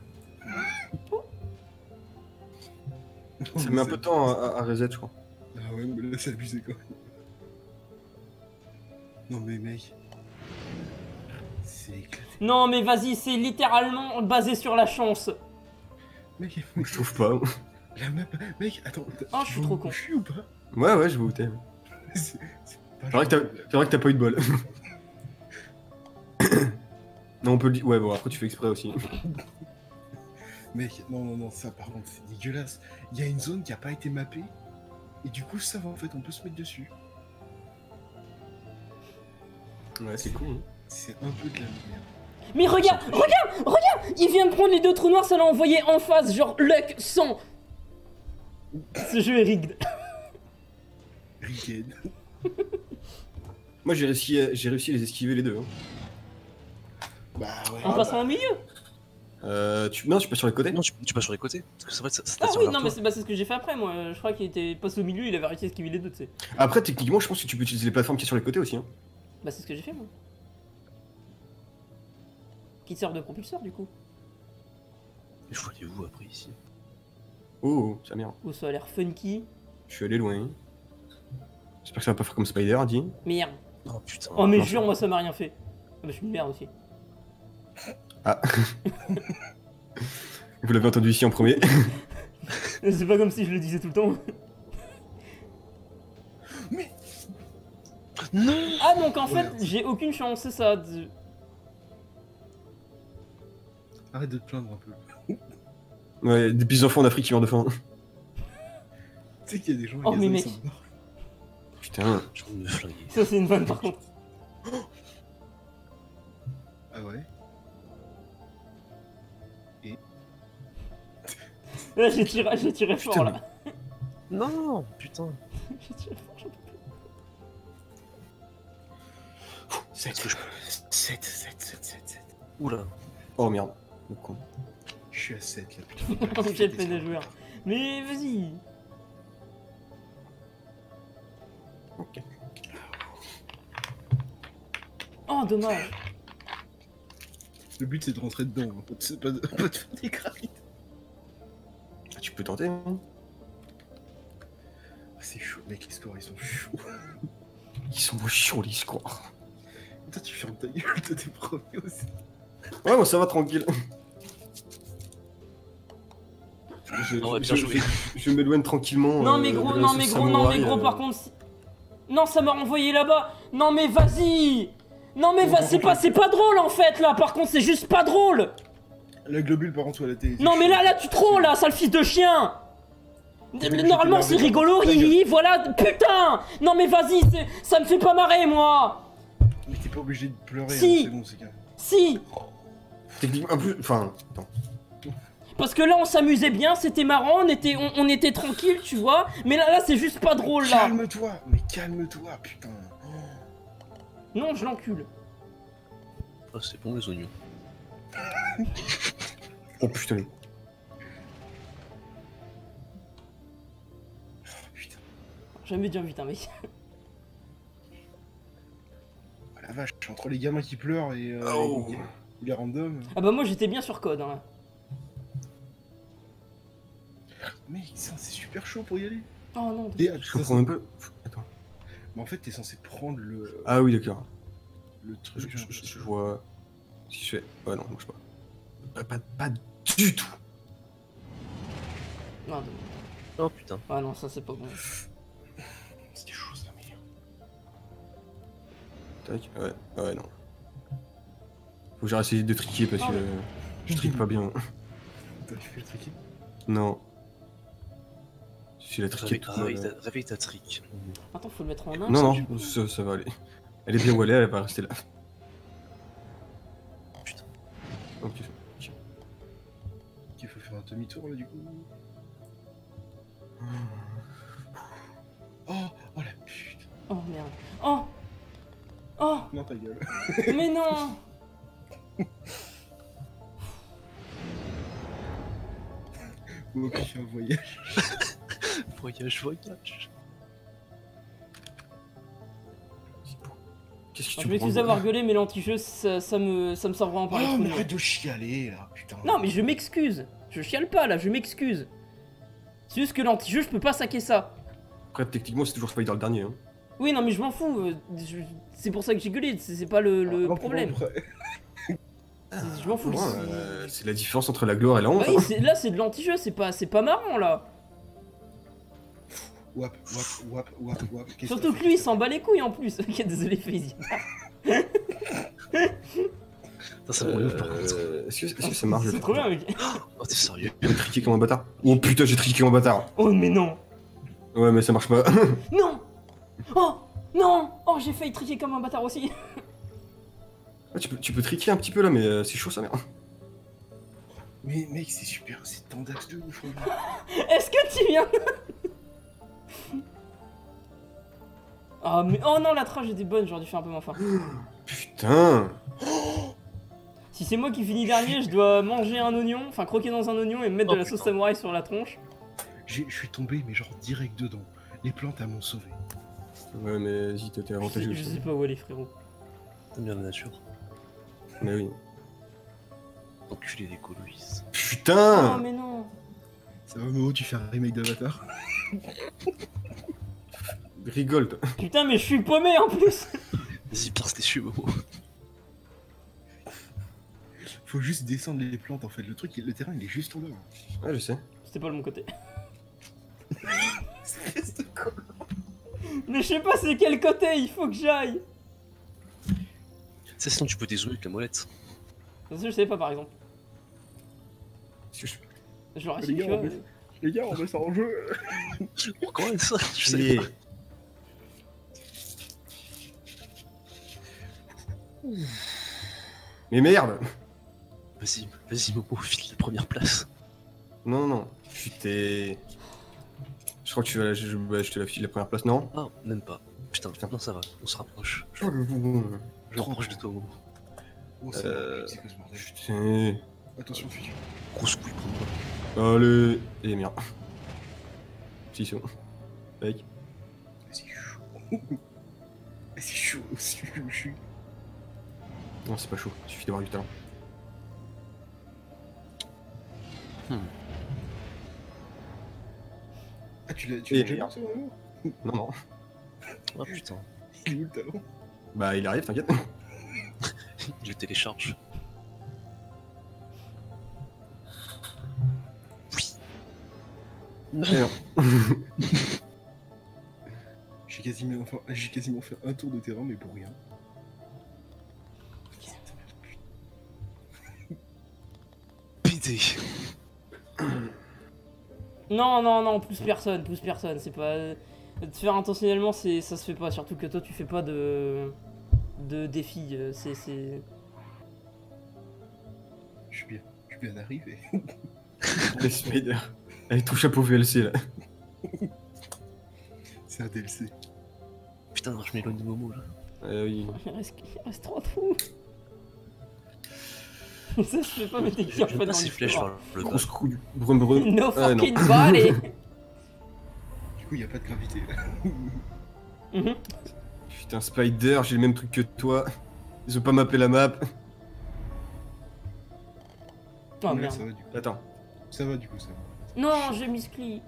Ça met un peu de temps à, à reset, je crois. Ah ouais, mais là c'est abusé quand même. Non mais mec. C'est éclaté. Non, mais vas-y, c'est littéralement basé sur la chance. Mec, Je trouve pas. la map. Mec, attends. Oh, je suis trop con. Je suis ou pas? Ouais, ouais, je vois où t'es. C'est c'est pas C'est vrai que t'as- c'est vrai que t'as pas eu de bol. Non, on peut le dire. Ouais, bon, après tu fais exprès aussi. Mec, non, non, non, ça par contre c'est dégueulasse. Il y a une zone qui a pas été mappée. Et du coup, ça va en fait, on peut se mettre dessus. Ouais, c'est cool. Hein. C'est un peu de la merde. Mais regarde, regarde, regarde. Il vient de prendre les deux trous noirs, ça l'a envoyé en face, genre luck cent. Ce jeu est rigged. Rigged. Moi j'ai réussi, à... j'ai réussi à les esquiver les deux. Hein. Bah ouais. En passant au milieu. Euh, tu... Non, je suis pas sur les côtés. Non, tu, tu passes sur les côtés. Parce que c'est vrai que ça, ça Ah t'attire oui, vers non, toi. mais c'est bah, c'est ce que j'ai fait après, moi. Je crois qu'il était passé au milieu, il avait réussi à esquiver les deux, tu sais. Après, techniquement, je pense que tu peux utiliser les plateformes qui sont sur les côtés aussi. Hein. Bah, c'est ce que j'ai fait, moi. Qui sert de propulseur, du coup. Et je vois aller où après ici? Oh, ça merde. Oh, ça a l'air funky. Je suis allé loin. J'espère que ça va pas faire comme Spider, dit. Merde. Oh putain. Oh, mais non, jure, ça- moi, ça m'a rien fait. Ah, bah, je suis une merde aussi. Ah. Vous l'avez entendu ici en premier. C'est pas comme si je le disais tout le temps. Non. Ah, donc en Ouais. fait, j'ai aucune chance, c'est ça. de- Arrête de te plaindre un peu. Ouais, des petits enfants en Afrique qui meurent de faim. Tu sais qu'il y a des gens Oh, les mais gars, mec. ils sont morts. Putain. J'ai envie de me flinguer. Ça, c'est une vanne, par contre. Là, j'ai tiré, j'ai tiré fort, Putain, là. Non, putain. J'ai tiré fort, j'en peux plus. sept, Est-ce que je- sept, sept, sept, sept, sept. Oula. Oh merde. Le con. Je suis à sept là, putain. J'ai fait des joueurs. Mais vas-y. Ok. Oh, dommage. Le but c'est de rentrer dedans, hein. C'est pas de, pas de faire des gravites. Ah, tu peux tenter, hein. Ah, c'est chaud, mec, les scores ils sont chauds. Ils sont chauds, les scores. Toi tu fermes ta gueule, toi t'es premier aussi. Ouais, moi ça va tranquille. Je, Non, ouais, je, bien je, joué. je, je m'éloigne tranquillement. Non, euh, mais gros, de la non, mais sauce gros, non, mais samouraï, gros, euh. par contre. si- Non, ça m'a renvoyé là-bas. Non, mais vas-y. Non, mais va, c'est pas, c'est pas drôle en fait là. Par contre, c'est juste pas drôle. La globule par contre, elle a été. Non, mais là, là, tu trolls là, sale fils de chien. Mais j'étais Normalement, c'est énervé rigolo, par- hi, hi, voilà, putain. Non, mais vas-y, c'est- ça me fait pas marrer, moi. Mais t'es pas obligé de pleurer, Si. hein, c'est bon, c'est calme. Si. Techniquement, un peu. Enfin, attends. Parce que là, on s'amusait bien, c'était marrant, on était, on, on était tranquille, tu vois. Mais là, là, c'est juste pas drôle là. Calme-toi, mais calme-toi, putain. Non, je l'encule. Oh, c'est bon les oignons. Oh putain. Putain, Jamais dire vite, hein, mec. oh la vache, entre les gamins qui pleurent et euh, Oh. les, les randoms. Ah bah moi, j'étais bien sur code, hein. Mec, ça, c'est super chaud pour y aller. Oh non. Et, Je comprends un peu. Attends. Mais en fait, t'es censé prendre le, Ah oui, d'accord. le Je, truc. je, j'ai je- je l'impression. vois. Si je fais. Ouais, non, bouge pas. Pas, pas, pas du tout. Non, non. Oh putain. Ah non, ça c'est pas bon. C'était chaud ça, mais. Tac. Ouais, ouais, non. Faut que j'arrête essayer de triquer parce que Oh, mais- euh, je trique pas bien. T'as fait le tricky. Non. Si la triquer Réveille, tout. réveille euh, ta, réveille ta trick. Attends, faut le mettre en un. Non, ça, non, ça, ça va aller. Elle est bien où elle est, elle va rester là. Putain. Ok. ok. Il faut faire un demi-tour là du coup. Oh, oh la putain. Oh merde. Oh. Oh. Non, ta gueule. Mais non. Ok, je fais un voyage. Voyage, voyage. Qu'est-ce que Je tu m'excuse prends, d'avoir gueulé, mais l'anti-jeu, ça, ça me, ça me sort vraiment par les Oh, trous. mais arrête de chialer là, putain. Non, mais je m'excuse. Je chiale pas là, je m'excuse. C'est juste que l'anti-jeu, je peux pas saquer ça. Après, techniquement, c'est toujours Spider le dernier. Hein. Oui, non, mais je m'en fous. euh, je- C'est pour ça que j'ai gueulé, c'est c'est pas le, le Ah, problème. pour vrai. C'est- Je m'en fous. Ouais, c'est- euh, c'est la différence entre la gloire et la honte. Bah oui, hein. c'est- là c'est de l'anti-jeu, c'est pas, c'est pas marrant là. Wap, wap, wap, wap, wap. Qu'est-ce Surtout t'as que fait, lui il ça s'en bat les couilles en plus. Ok, désolé Faizy. Putain, ça me revient par contre. Euh, Est-ce que, est-ce que ça marche? C'est trop bien mec. Oh, t'es sérieux? J'ai triqué comme un bâtard. Oh putain, j'ai triqué comme un bâtard. Oh mais non. Ouais, mais ça marche pas. Non. Oh non. Oh j'ai failli triquer comme un bâtard aussi. Ouais, tu, peux, tu peux triquer un petit peu là, mais euh, c'est chaud ça merde. Mais mec, c'est super, c'est tendax de ouf. hein. Est-ce que tu viens? Ah mais oh non la trash était bonne, j'aurais dû faire un peu moins fort. Putain. Si c'est moi qui finis dernier, je dois manger un oignon, enfin croquer dans un oignon et me mettre Oh, de la sauce putain. samouraï sur la tronche. J'ai- Je suis tombé, mais genre direct dedans. Les plantes, elles m'ont sauvé. Ouais, mais vas-y, t'es Je avantageux sais, je aussi. sais pas où aller frérot. T'aimes bien la nature. Mais oui. Enculé d'éco, Louise. Oh Putain. mais non. Ça va, Momo, tu fais un remake d'Avatar? Rigole. toi. Putain mais je suis paumé en plus. Vas-y, pince tes cheveux, Momo. Faut juste descendre les plantes en fait. Le truc, le terrain, il est juste en bas. Ouais, je sais. C'était pas de mon côté. Espèce de con. Mais je sais pas c'est quel côté, il faut que j'aille. Tu sais, sinon tu peux dézoomer avec la molette. Ça je savais pas par exemple. Est-ce que je- Je l'aurais Les su, gars, tu vois. on met- Les gars, on met ça en jeu. Comment ça? Je sais Allez. pas. Mais merde. Vas-y, vas-y, Momo, file la première place. Non, non. Je tu t'es... Je crois que tu vas, je, bah, je te la file la première place, non? Ah, même pas. Putain, putain, non, ça va, on se rapproche. Je, Oh, le bon. je me rapproche de toi, gros. Oh, c'est Euh... c'est quoi ce bordel? Putain... Attention, futur. Grosse couille pour moi. Allez... Et merde. Si, c'est bon. Mec. C'est chaud. C'est chaud, c'est chaud. Non, c'est pas chaud, il suffit d'avoir du talent. Hmm. Ah, tu l'as tu Et l'as déjà merde. vu, ça, vraiment? Non, non. Oh putain, Il est où le talent? Bah, il arrive, t'inquiète. je télécharge. Oui. Non. Et non. J'ai quasiment, enfin, j'ai quasiment fait un tour de terrain, mais pour rien. Pédé. Non, non, non, pousse personne, pousse personne, c'est pas... Te faire intentionnellement, c'est ça se fait pas, surtout que toi tu fais pas de... de défis, euh, c'est... c'est... Je suis bien, je suis bien arrivé. Le Spider. Avec tout chapeau V L C là. C'est un D L C. Putain, non, je m'éloigne de Momo là. Euh, oui. Il reste, il reste trois trous. Ça se fait pas mettre des J'aime qui en fait pas dans ces le flèches sport. vers le bas. Grosse couille. Brun brun. No Ah, non. fucking body. Du coup, il n'y a pas de gravité là. Mhm. Putain, Spider, j'ai le même truc que toi. Ils ont pas mappé la map. Oh Ouais, merde. ça va du coup. Attends. Ça va du coup, ça va. Non, j'ai mis ce clic.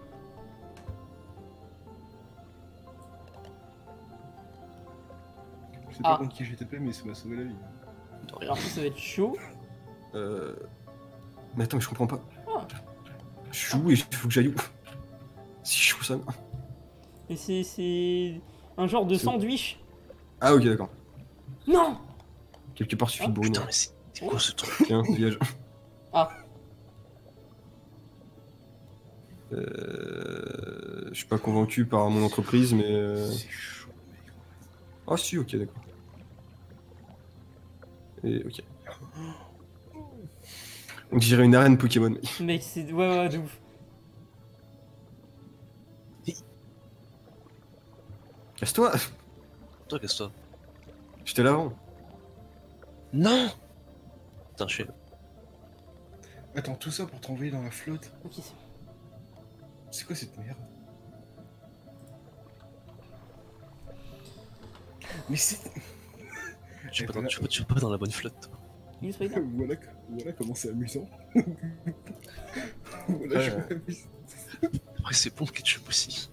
Je sais pas Ah. contre qui j'ai tapé, mais ça m'a sauvé la vie. De rien. Alors ça va être chaud. Euh... Mais attends, mais je comprends pas. Ah. Je suis où et il faut que j'aille où? Si chaud ça. Et c'est... c'est... un genre de C'est où sandwich. Ah ok, d'accord. Non. Quelque part suffit Ah, de brûler. Putain, mais c'est c'est quoi ce truc? Tiens, dégage. Ah. Euh... Je suis pas convaincu par mon entreprise, mais... euh, C'est chaud, mec. Ah si, ok, d'accord. Et ok. On dirait une arène Pokémon, mec. Mec, c'est... Ouais, ouais, de ouf. Casse-toi. Toi, casse-toi. J'étais là avant. Non. Putain, je suis... Attends, tout ça pour t'envoyer dans la flotte? Ok, c'est bon. C'est quoi cette merde? Mais c'est... Je suis Eh pas, ben dans- là- je suis pas- je suis pas dans la bonne flotte. toi. Il est Spider. voilà, voilà comment c'est amusant. Voilà, Ouais. je m'amuse. Après, c'est bon, ketchup aussi.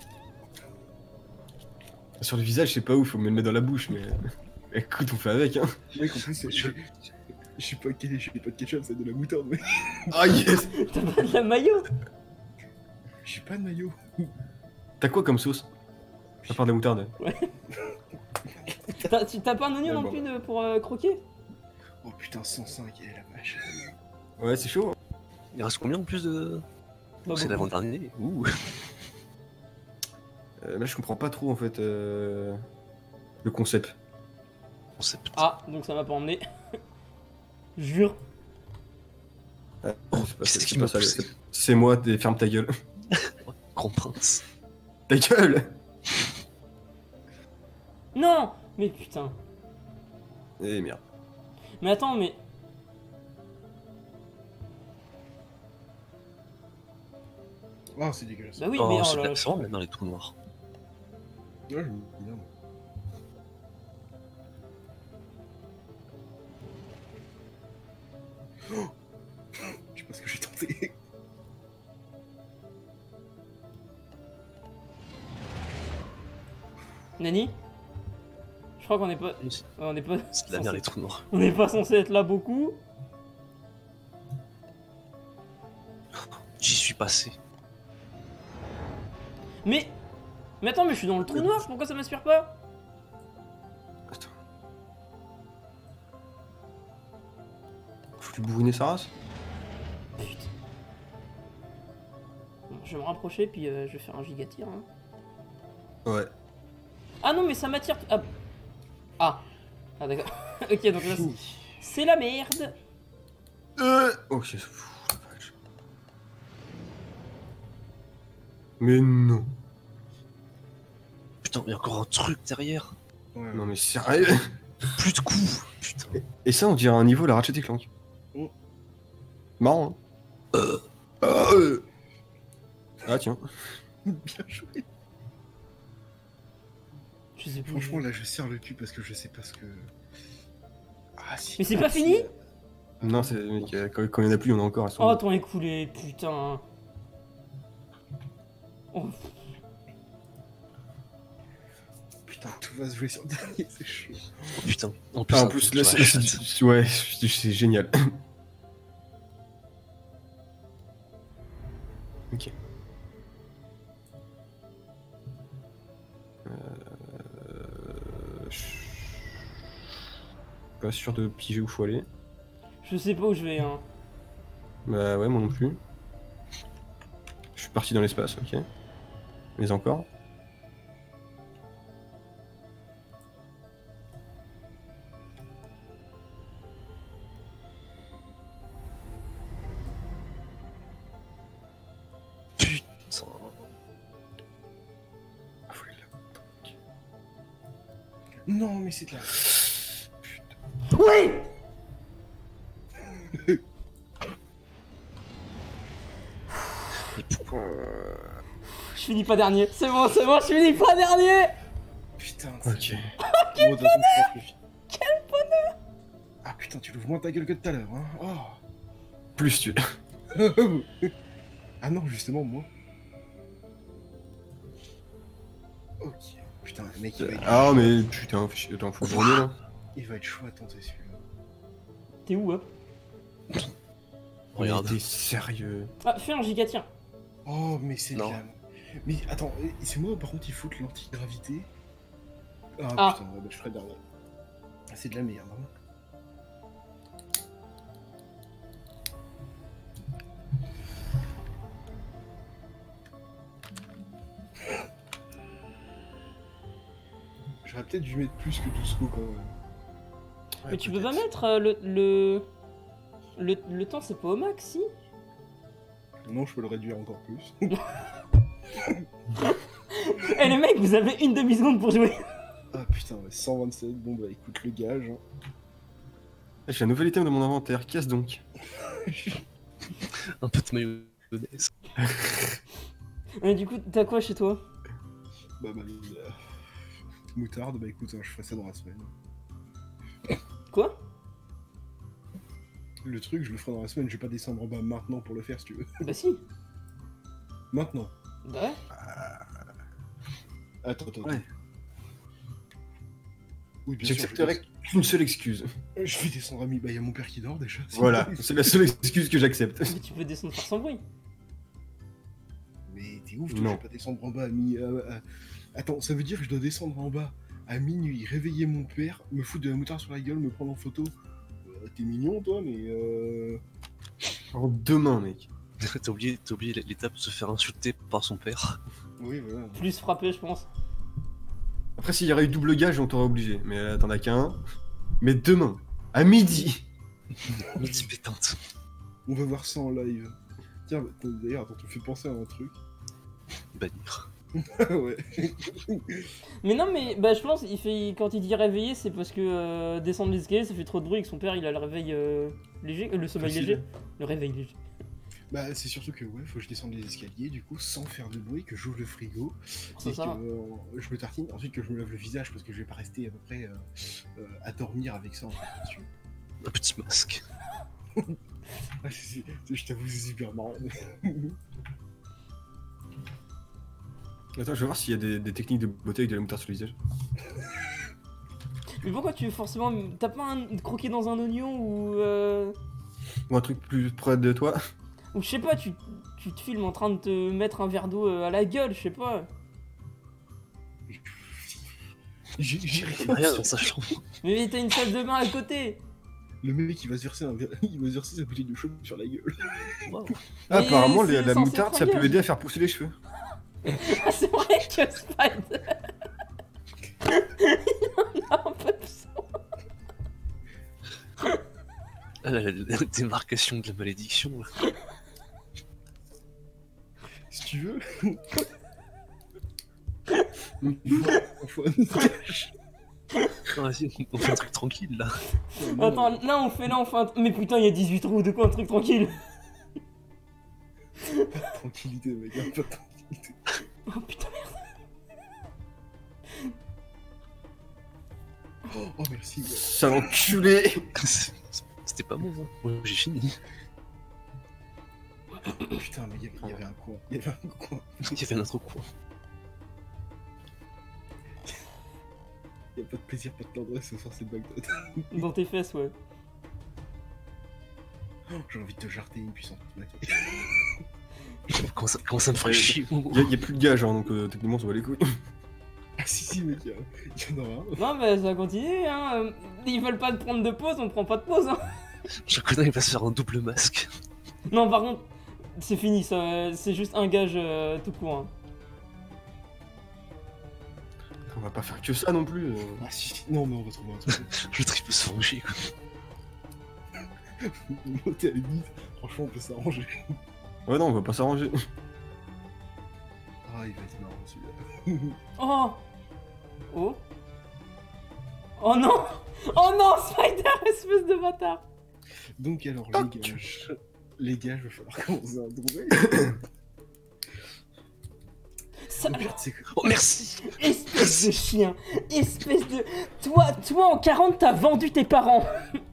Sur le visage, c'est pas ouf, faut me le mettre dans la bouche, mais... Écoute, on fait avec, hein. Mec, en plus, c'est- j'ai j'ai pas, de- j'ai pas de ketchup, c'est de la moutarde, mais Ah yes. T'as pas de la maillot. j'ai pas de maillot. T'as quoi comme sauce? À part de la moutarde. T'as tu- t'as pas un oignon Ouais, non bon. plus de- pour euh, croquer? Oh putain, cent cinq, et la vache. Ouais, c'est chaud. Hein. Il reste combien en plus de... Pas C'est beaucoup. l'avant-dernier. Ouh. Euh, là, je comprends pas trop, en fait, euh... le concept. Concept. Ah, donc ça m'a pas emmené. Jure. Ouais, Oh, c'est pas, qu'est-ce c'est qui pas m'a ça, poussé c'est- c'est moi, t'es- ferme ta gueule. Grand prince. Ta gueule. Non. Mais putain. Eh merde. Mais attends, mais... Oh, c'est dégueulasse. Bah oui, Oh, mais... c'est oh là là, c'est vraiment bien dans les trous noirs. Ouais, je me dis bien. moi. Oh, je sais pas ce que j'ai tenté. Nani? Je crois qu'on est pas... Oui, c'est- On est pas... C'est de la merde, les trous noirs. On n'est pas censé être là beaucoup. J'y suis passé. Mais... Mais attends, mais je suis dans le trou noir, pourquoi ça m'aspire pas? Attends. Faut-tu bourriner sa race? Putain. Bon, je vais me rapprocher, puis euh, je vais faire un giga tir. Hein. Ouais. Ah non, mais ça m'attire... Ah, ah. Ah d'accord. Ok, donc là, c'est- c'est la merde. Euh... Ok, c'est fou, la vache. Mais non. Putain, il y a encore un truc derrière. Ouais. Non mais sérieux. Plus de coups. Putain. Et ça, on dirait un niveau la Ratchet et Clank. Mm. Marrant, hein. Euh. Euh. Ah tiens. Bien joué. Je sais plus. Franchement, là, je serre le cul parce que je sais pas ce que. Ah, si. Mais c'est pas fini? Non, c'est mec, euh, quand, quand il y en a plus, il y en a encore. Elles sont... Oh, ton écoulé, putain. Oh. Putain, tout va se jouer sur le dernier, c'est chaud. Oh, putain. En plus, Ah, en un plus coup, là, tu c'est vois, c'est- ouais, c'est c'est génial. Ok. Euh... Je suis pas sûr de piger où faut aller. Je sais pas où je vais, hein. Bah ouais, moi non plus. Je suis parti dans l'espace, ok. Mais encore. Putain. Ah, faut aller là. Non, mais c'est de la. Oui! Mais pourquoi Je finis pas dernier. C'est bon, c'est bon, je finis pas dernier! Putain, Ok. c'est. Quel bonheur! Quel bonheur! Ah putain, tu l'ouvres moins ta gueule que tout à l'heure, hein. Oh. Plus tu. Ah non, justement, moi. Ok. Putain, le mec, il va être, Ah mais putain, fais chier. Attends, faut que je revienne là. il va être chaud à tenter celui-là. T'es où, hop? Regarde. Mais t'es sérieux. Ah, fais un giga, tiens. Oh, mais c'est Non. bien. Mais attends, c'est moi par contre il faut que l'antigravité. Ah, Ah. putain, ouais, bah, je ferai dernier. Ah, c'est de la merde. Hein. J'aurais peut-être dû mettre plus que douze coups quand même. Ouais, Mais tu peux pas peut-être. mettre euh, le, le... Le, le temps, c'est pas au max, si? Non, je peux le réduire encore plus. Eh les mecs, vous avez une demi-seconde pour jouer. Ah putain, ouais, cent vingt-sept, bon bah écoute le gage. Hein. J'ai un nouvel item de mon inventaire, qu'est-ce donc? Un peu de mayonnaise. Mais du coup, t'as quoi chez toi? Bah bah, euh, moutarde, bah écoute, hein, je ferai ça dans la semaine. Quoi? Le truc, je le ferai dans la semaine, je vais pas descendre en bas maintenant pour le faire si tu veux. Bah si. Maintenant. Bah ouais. Attends, attends, Ouais. attends. Oui, bien sûr. J'accepterai je qu'une seule excuse. vais- Je vais descendre à mi. Bah, y a mon père qui dort déjà. Voilà, c'est la seule excuse que j'accepte. Mais tu peux descendre par sans bruit. Mais t'es ouf, toi, Non. je vais pas descendre en bas à mi. euh, euh, Attends, ça veut dire que je dois descendre en bas à minuit, réveiller mon père, me foutre de la moutarde sur la gueule, me prendre en photo. Euh, T'es mignon, toi, mais euh. En demain, mec. T'as oublié, t'as oublié l'étape de se faire insulter par son père. Oui, voilà. Plus frappé, je pense. Après, s'il y aurait eu double gage, on t'aurait obligé. Mais là, t'en as qu'un. Mais demain, à midi. Midi pétante. On va voir ça en live. Tiens, bah, d'ailleurs, attends, tu me fais penser à un truc. Bannir. Ouais. Mais non, mais bah je pense il fait quand il dit réveiller, c'est parce que euh, descendre l'escalier, ça fait trop de bruit et que son père il a le réveil euh, léger, euh, le sommeil Facile. léger, le réveil léger. Bah, c'est surtout que, ouais, faut que je descende les escaliers, du coup, sans faire de bruit, que j'ouvre le frigo, C'est et ça. que euh, je me tartine, ensuite que je me lave le visage, parce que je vais pas rester à peu près euh, euh, à dormir avec ça, en fait, dessus. Un petit masque. Ah, c'est- c'est- je t'avoue, c'est super marrant. Attends, je vais voir s'il y a des, des techniques de beauté avec de la moutarde sur le visage. Mais pourquoi tu veux forcément. T'as pas un croquer dans un oignon ou. Euh... Ou un truc plus près de toi. Ou je sais pas, tu, tu te filmes en train de te mettre un verre d'eau euh, à la gueule, je sais pas. J'ai j'ai Rien rien. dans sa chambre. Mais t'as une salle de bain à côté. Le mec, il va se verser un verre- il va se verser sa bouteille de chaude sur la gueule. Wow. Ah, Mais apparemment, c'est la, la censé moutarde, être ça un peut gage. aider à faire pousser les cheveux. Ah, c'est vrai que Spider. Il en a un peu besoin. Ah, la, la- la démarcation de la malédiction. Là. Si tu veux. On fait un gage. Non, vas-y, on fait un truc tranquille là. Attends, là on fait là, on fait un... Mais putain, il y a dix-huit trous, de quoi un truc tranquille? Tranquillité, mec, hein, pas de tranquillité. Oh putain, merde. Oh, oh merci, gars. Ça enculé. C'était pas bon, hein. Moi, j'ai fini. Putain, mais il y avait- il y avait un coin. Il y avait un coin. Il y avait un autre coin. Il y a pas de plaisir, pas de tendresse ce soir, c'est Bagdad. Dans tes fesses, ouais. Oh, j'ai envie de te jarter une puissante mec. Comment ça, comment ça me ferait chier? Il y, a- y a plus de gage, hein, donc euh, techniquement, ça va les couilles. Ah si, si, mec, il y, a- il y en aura un. Non, mais ça continue, hein. euh, Ils veulent pas te prendre de pause, on prend pas de pause, hein. Je connais, il va se faire un double masque. Non, par contre, c'est fini, ça. C'est juste un gage euh, tout court. Hein. On va pas faire que ça non plus. euh. Ah si, si, non, mais on va trouver un truc. Le trip peut se venger, quoi. T'es à la limite, franchement, on peut s'arranger. Ouais, non, on va pas s'arranger. Ah, il va être marrant celui-là. Oh Oh Oh non Oh non, Spider, espèce de bâtard. Donc alors, les Toc. gages. Les gages, va falloir commencer à trouver. Ça... Donc, merde, c'est que... Oh, merci! Espèce de chien. Espèce de... Toi, toi en quarante, t'as vendu tes parents.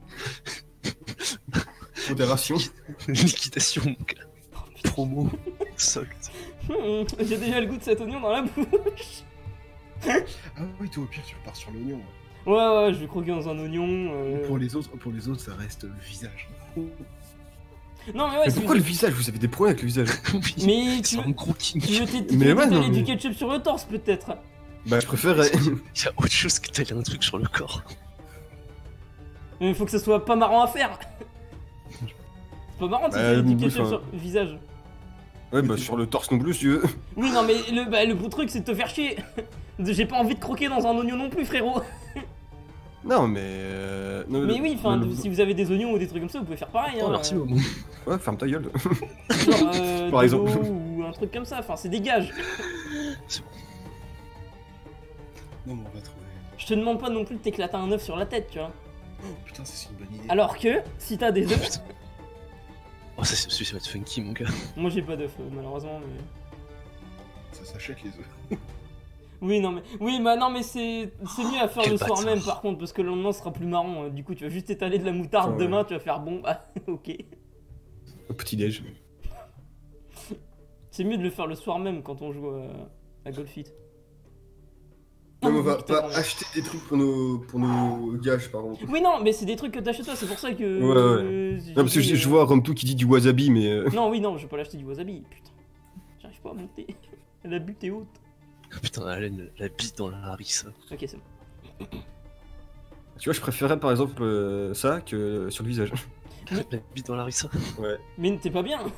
Modération. Liquidation, mon gars. Promo. Solde. Hmm, J'ai déjà le goût de cet oignon dans la bouche. Ah oui, toi au pire, tu repars sur l'oignon. Ouais, ouais, je vais croquer dans un oignon. euh. Pour les autres, pour les autres, ça reste le visage. Non, mais ouais, Mais si pourquoi vous- le visage? Vous avez des problèmes avec le visage? Oui. Mais tu C'est veux, un gros king. tu veux t'é- Mais tu veux ouais, non, t'étaler du mais- ketchup sur le torse, peut-être. Bah, je préférerais. Il y a autre chose que t'as un truc sur le corps. Mais il faut que ça soit pas marrant à faire. C'est pas marrant de Bah, s'étaler du oui, ketchup enfin- sur le visage. Ouais, bah, sur le torse non plus, si tu veux. Oui, non, mais le, bah, le gros truc, c'est de te faire chier. J'ai pas envie de croquer dans un oignon non plus, frérot. Non, mais. euh, non, Mais le- oui, enfin, le- si vous avez des oignons ou des trucs comme ça, vous pouvez faire pareil. Oh, hein, merci, euh, maman. Ouais, ferme ta gueule. genre, euh, Par de exemple. l'eau ou un truc comme ça. Enfin, c'est des gages. C'est bon. Non, mais on va trouver. Je te demande pas non plus de t'éclater un œuf sur la tête, tu vois. Oh putain, ça, c'est une bonne idée. Alors que, si t'as des œufs. Putain. Oh, ça, c'est- celui ça va être funky, mon gars. Moi, j'ai pas d'œufs, euh, malheureusement, mais. Ça s'achète les œufs. Oui, non, mais. Oui, bah non, mais c'est c'est mieux à faire Quel le soir bâtard. même, par contre, parce que le lendemain ce sera plus marrant. euh, Du coup, tu vas juste étaler de la moutarde Ouais. demain, tu vas faire bon, bah, ok. Au petit-déj. C'est mieux de le faire le soir même quand on joue euh, à Golfit. Non, mais on va Putain, pas pardon. acheter des trucs pour nos, pour nos gages, par contre. Oui, non, mais c'est des trucs que t'as chez toi, c'est pour ça que. Ouais, ouais. euh, j'ai Non, parce que dit, je, je euh, vois Romtou qui dit du wasabi, mais. euh, Non, oui, non, je vais pas l'acheter du wasabi, putain. J'arrive pas à monter. La butte est haute. Putain, Alain, la bite dans la harissa. Ok, c'est bon. Tu vois, je préférerais par exemple euh, ça que sur le visage. La bite dans la harissa. Ouais. Mais t'es pas bien.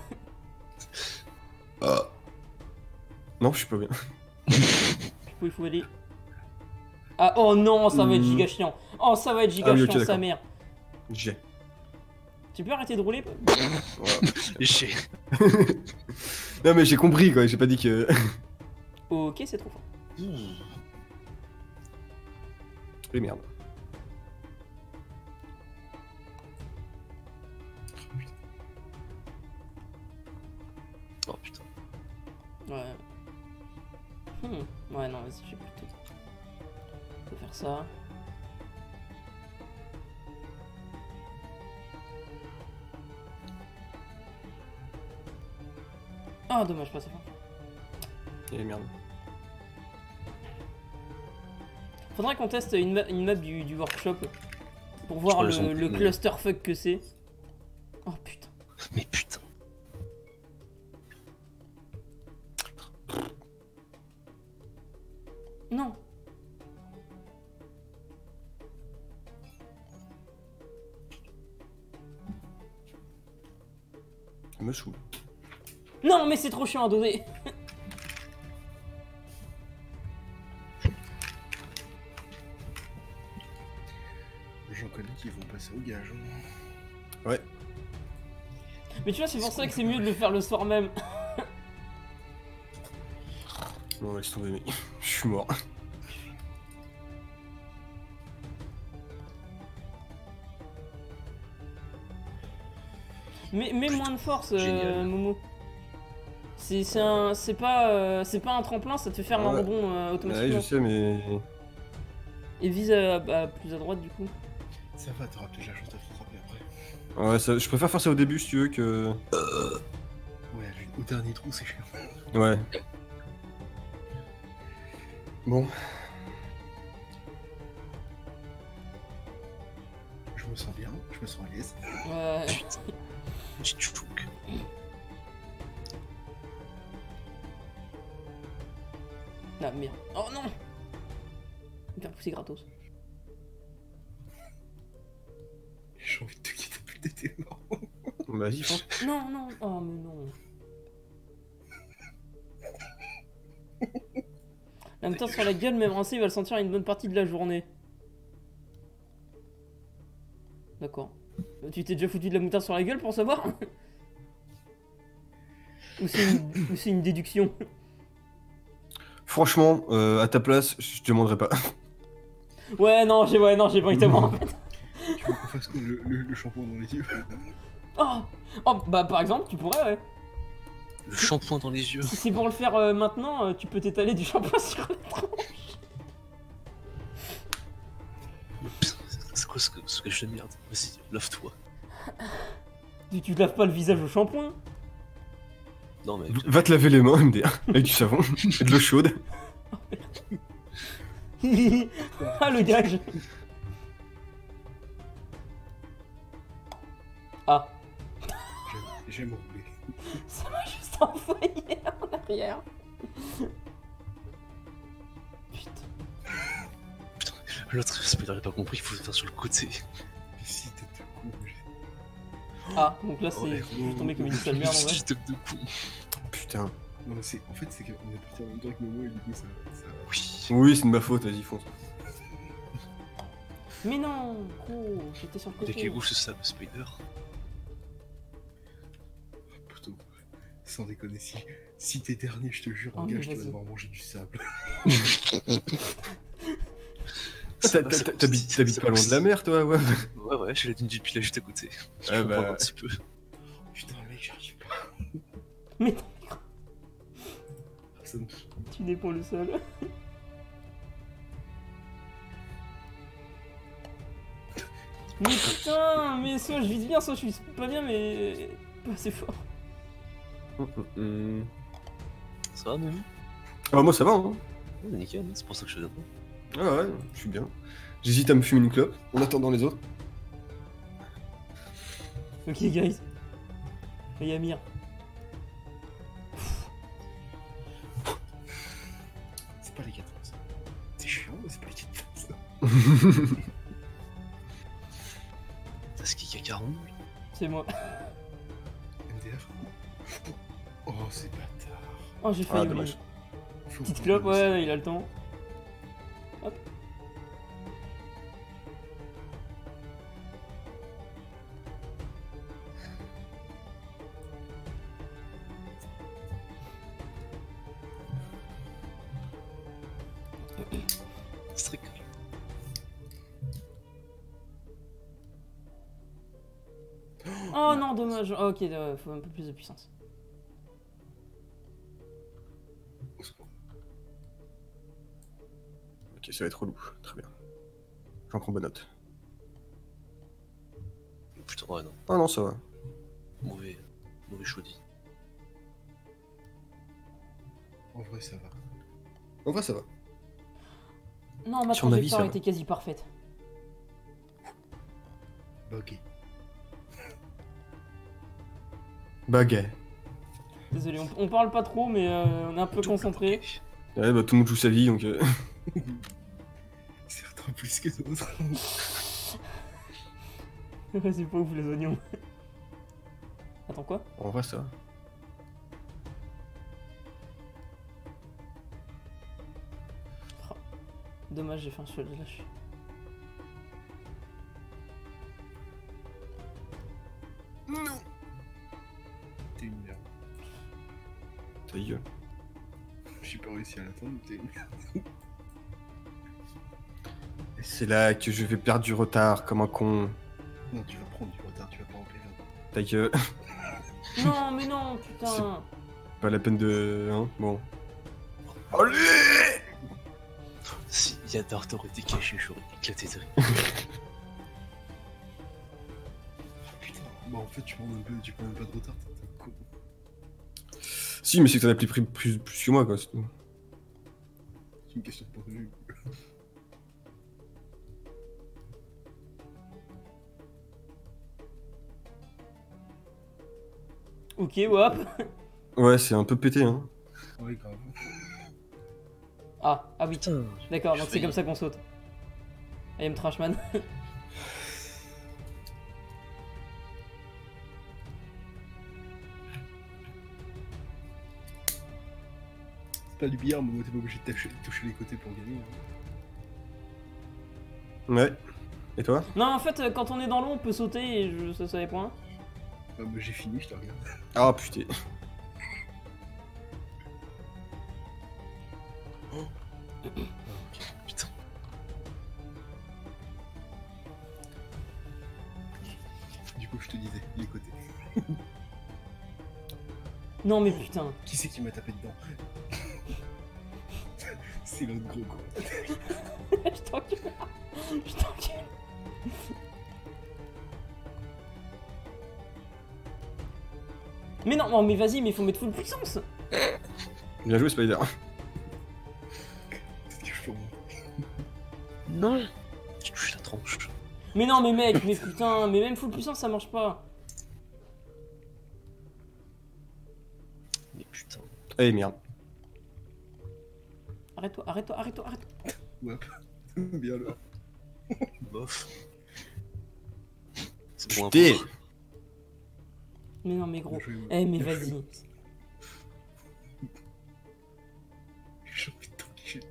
Ah. Non, je suis pas bien. Du coup, il faut aller. Ah, oh non, ça va être Hmm. giga chiant. Oh, ça va être giga Ah oui, ok, chiant, sa d'accord. mère. J'ai. Tu peux arrêter de rouler? J'ai. Non, mais j'ai compris quoi, j'ai pas dit que. Ok, c'est trop fort. Et merde. Oh putain. Ouais. Hmm. Ouais, non, vas-y, j'ai plutôt. Faut faire ça. Ah, dommage, pas ça. Et merde. Faudrait qu'on teste une, ma- une map du, du workshop pour voir crois le, qu'ils ont le pris- clusterfuck que c'est. Oh putain. Mais putain. Non. Ça me saoule. Non, mais c'est trop chiant à doser. J'en connais qui vont passer au gage. hein. Ouais. Mais tu vois, c'est pour ça que c'est mieux de le faire le soir même. Non, laisse tomber, mec. Je suis mort. Mais, mais moins de force, euh, Génial. Momo. C'est c'est un, c'est pas, euh, c'est pas un tremplin, ça te fait faire un Ouais. rebond euh, Ouais, automatiquement. je sais, mais. Et vise à, à plus à droite du coup. Ça va, t'auras peut-être la chance de te rattraper après. Ouais, ça, je préfère faire ça au début si tu veux que. Ouais, au dernier trou, c'est chiant. Ouais. Bon. Je me sens bien, je me sens à l'aise. Ouais. Tchouchouk. Ah merde. Oh non. Bien poussé gratos. J'ai envie de te quitter depuis que t'étais mort. Vas-y, fonce. Non, non. Oh mais non. En même temps sur la gueule, même rincé, il va le sentir une bonne partie de la journée. D'accord. Tu t'es déjà foutu de la moutarde sur la gueule pour savoir? Ou c'est une, ou c'est une déduction? Franchement, euh, à ta place, je te demanderais pas. Ouais, non, j'ai ouais, non, j'ai pas envie de te voir en fait. Tu veux qu'on fasse quoi, le, le, le shampoing dans les yeux? Oh, oh, bah par exemple, tu pourrais, ouais. Le shampoing dans les yeux. Si c'est pour le faire euh, maintenant, euh, tu peux t'étaler du shampoing sur la tronche. C'est quoi ce, que, ce que je de merde? Vas-y, lave-toi. Tu, tu te laves pas le visage au shampoing? Non mais. Va te laver les mains, M D R, avec du savon et de l'eau chaude. Ah le gage. Ah, J'aime- J'aime rouler. ça m'a juste envoyé en arrière. Putain. L'autre Spider n'a pas compris, il faut le faire sur le côté. Mais si, t'es tout cool. Ah, donc là c'est. Ouais, Je suis tombé comme une sale merde en vrai. Petit top de con. Putain. Non, mais c'est, en fait, c'est qu'on est parti en même temps que Momo et du coup, ça. ça... Oui. Oui, c'est de ma faute, vas-y, fonce. Mais non, gros, j'étais sur le Dès côté. qu'il bouge ça, le Spider. Plutôt. Sans déconner, si, si t'es dernier, je te jure, Oh, en mais gage, tu vas vas-y. devoir manger du sable. Ça va, T'as- ça t'as- va, T'habites ça t'habites va, pas loin ça de la va. mer, toi, ouais. Ouais, ouais, j'ai la dune du pilat juste à côté. Je Ah peux bah. prendre un petit peu. Putain, mec, j'arrive pas. Mais Personne. tu n'es pas le seul. Mais putain, mais soit je vise bien, soit je vise pas bien, mais pas assez fort. Hum. Ça va, Momo? Ah, moi ça va, hein. Ouais, nickel, c'est pour ça que je te donne. Ah ouais, je suis bien. J'hésite à me fumer une clope en attendant les autres. Ok, guys. Et Yamir. C'est pas les quatre ça. C'est chiant, mais c'est pas les quatre ça. T'as ce qui est quarante? C'est moi. M D F. Oh, c'est bâtard. Oh, j'ai Ah, failli. dommage. Faut Petite prendre clope, le ouais, il a le temps. Hop. Strict. Oh non, dommage. Oh, ok, euh, faut un peu plus de puissance. Au secours. Ok, ça va être relou. Très bien. J'en prends bonne note. Putain, ouais, non. Ah non, ça va. Mauvais. Mauvais chaudis. En vrai, ça va. En vrai, ça va. Non, ma Sur ma vie, trajectoire ça va. était quasi parfaite. Bah, ok. Baguette. Désolé, on, on parle pas trop, mais euh, on est un peu concentré. Ouais, bah tout le monde joue sa vie, donc... Euh... Certains plus que d'autres. C'est pas ouf les oignons. Attends quoi? En vrai, ça va. Oh, dommage, j'ai fait un seul de lâche. T'es une merde. Ta gueule. Je j'ai pas réussi à l'attendre. Et c'est là que je vais perdre du retard comme un con. Non, tu vas prendre du retard, tu vas pas en perdre. Ta gueule. Non, mais non, putain. Pas la peine de... Hein, bon. Allez. Si Yadar t'aurait été caché, j'aurais éclaté de rire. Putain, bah en fait, tu prends même pas, tu prends même pas de retard, t'es un con. Si, mais c'est que t'en as pris plus, plus, plus que moi, quoi, c'est tout. C'est une question de point de vue. Ok, hop. Ouais, c'est un peu pété, hein. Ouais, grave. Ah, ah oui. Putain. D'accord, je donc c'est failli. comme ça qu'on saute. I am Trashman. C'est pas du billard, mais moi t'es pas obligé de toucher, toucher les côtés pour gagner. Hein. Ouais. Et toi? Non, en fait, euh, quand on est dans l'eau, on peut sauter et je... ça, ça les points. Bah, bah j'ai fini, je te regarde. Ah, putain. Putain. Du coup, je te disais, les côtés. Non, mais putain. Qui c'est qui m'a tapé dedans? C'est l'autre gros con. Je t'encule. Je t'encule. Mais non, non, mais vas-y, mais faut mettre full puissance. Bien joué, Spider. Qu'est-ce que je fais moi? Non. Tu touches la tronche. Mais non, mais mec, mais putain, mais même full puissance, ça marche pas. Mais putain. Eh merde. Arrête-toi, arrête-toi, arrête-toi, arrête-toi. Ouais, bien là. Bof. C'est bon à Putain. voir. Mais non, mais gros. Bien joué, ouais. Eh, mais Bien vas-y. joué. J'ai envie de t'enculer.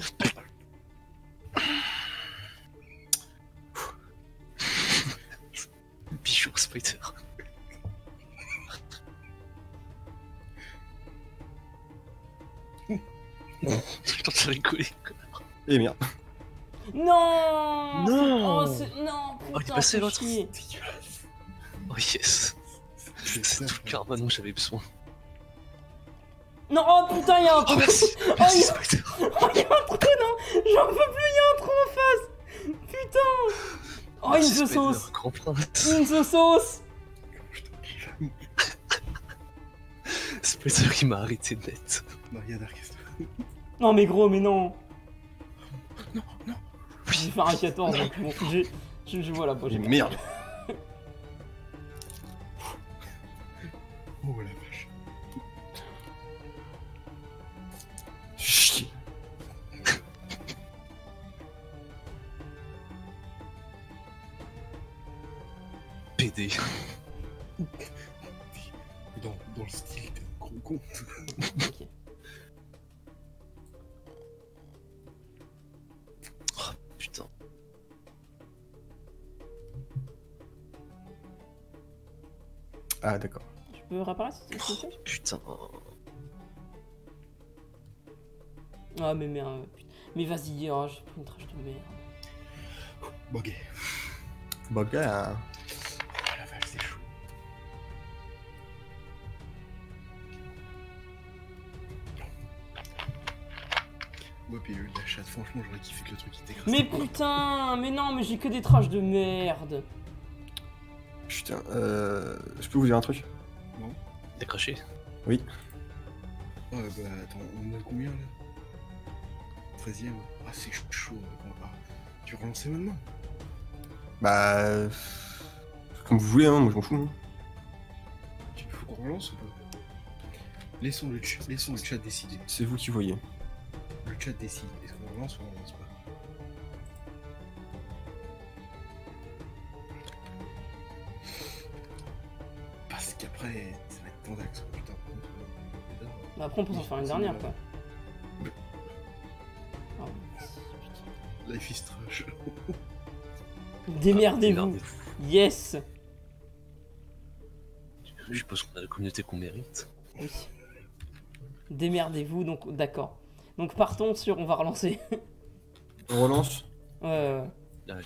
Bichou Spider. Je t'entends rigoler. Eh merde. Non. Non. Oh, c'est... Non, putain, Oh, il est passé fais l'autre. chier. Oh yes. C'est tout le karma dont j'avais besoin. Non, oh putain, il y a un Oh trou. merci. Oh, Merci il y a- Spider. Oh, il y a un trou, non. J'en peux plus, il y a un trou en face. Putain. Oh, Merci, une Spider, sauce. Grand prince. Une sauce. Comment je t'encule? Spider qui m'a arrêté net. Maria d'Arcastre. Non, mais gros, mais non. Non, non. Je vais faire un quatorze, donc bon, je, je, je vois la Eh prochaine. merde. Oh la vache. Chier. P D. Dans, dans le style, t'es un gros con. Ok. Putain. Ah, d'accord. Je peux réapparaître s'il te plaît? Putain. Ah, mais merde. Putain. Mais vas-y, oh, j'ai pris une trash de merde. Ok. Bon, gars. Ah la vache, c'est chaud. Ouais, puis euh, la chatte, franchement, j'aurais kiffé que le truc il t'écrase. Mais putain, mais non, mais j'ai que des trash de merde. Putain, euh... Je peux vous dire un truc? T'as craché? Ouais, bah attends, on est à combien là? treizième. Ah, c'est chaud. Ah, tu relances maintenant? Bah... euh, Comme vous voulez, hein, moi je m'en fous. Hein. Tu faut qu'on relance ou pas? Laissons le, ch laissons le chat décider. C'est vous qui voyez. Le chat décide. Est-ce qu'on relance ou on relance pas? Parce qu'après, ça va être tendax. Putain, par contre, euh, Bah après, on peut s'en faire une dernière, quoi. Oh, Life is trash. démerdez-vous. Yes. Je suppose qu'on a la communauté qu'on mérite. Oui. Démerdez-vous, donc d'accord. Donc partons sur on va relancer. On relance. Ouais, ouais. Allez.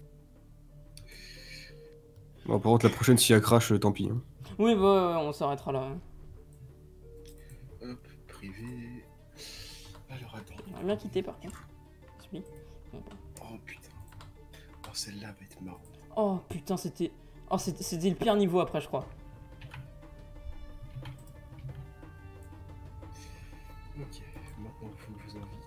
Bon, par contre, la prochaine, si elle crash, euh, tant pis. Hein. Oui, bah ouais, on s'arrêtera là. Hop, privé. Alors attends. On va bien quitter par contre. Celui. Bon, bah. Oh putain. Oh, celle-là va être marrante. Oh putain, c'était. Oh, c'était c'était le pire niveau après, je crois. Ok, maintenant il faut que je vous invite.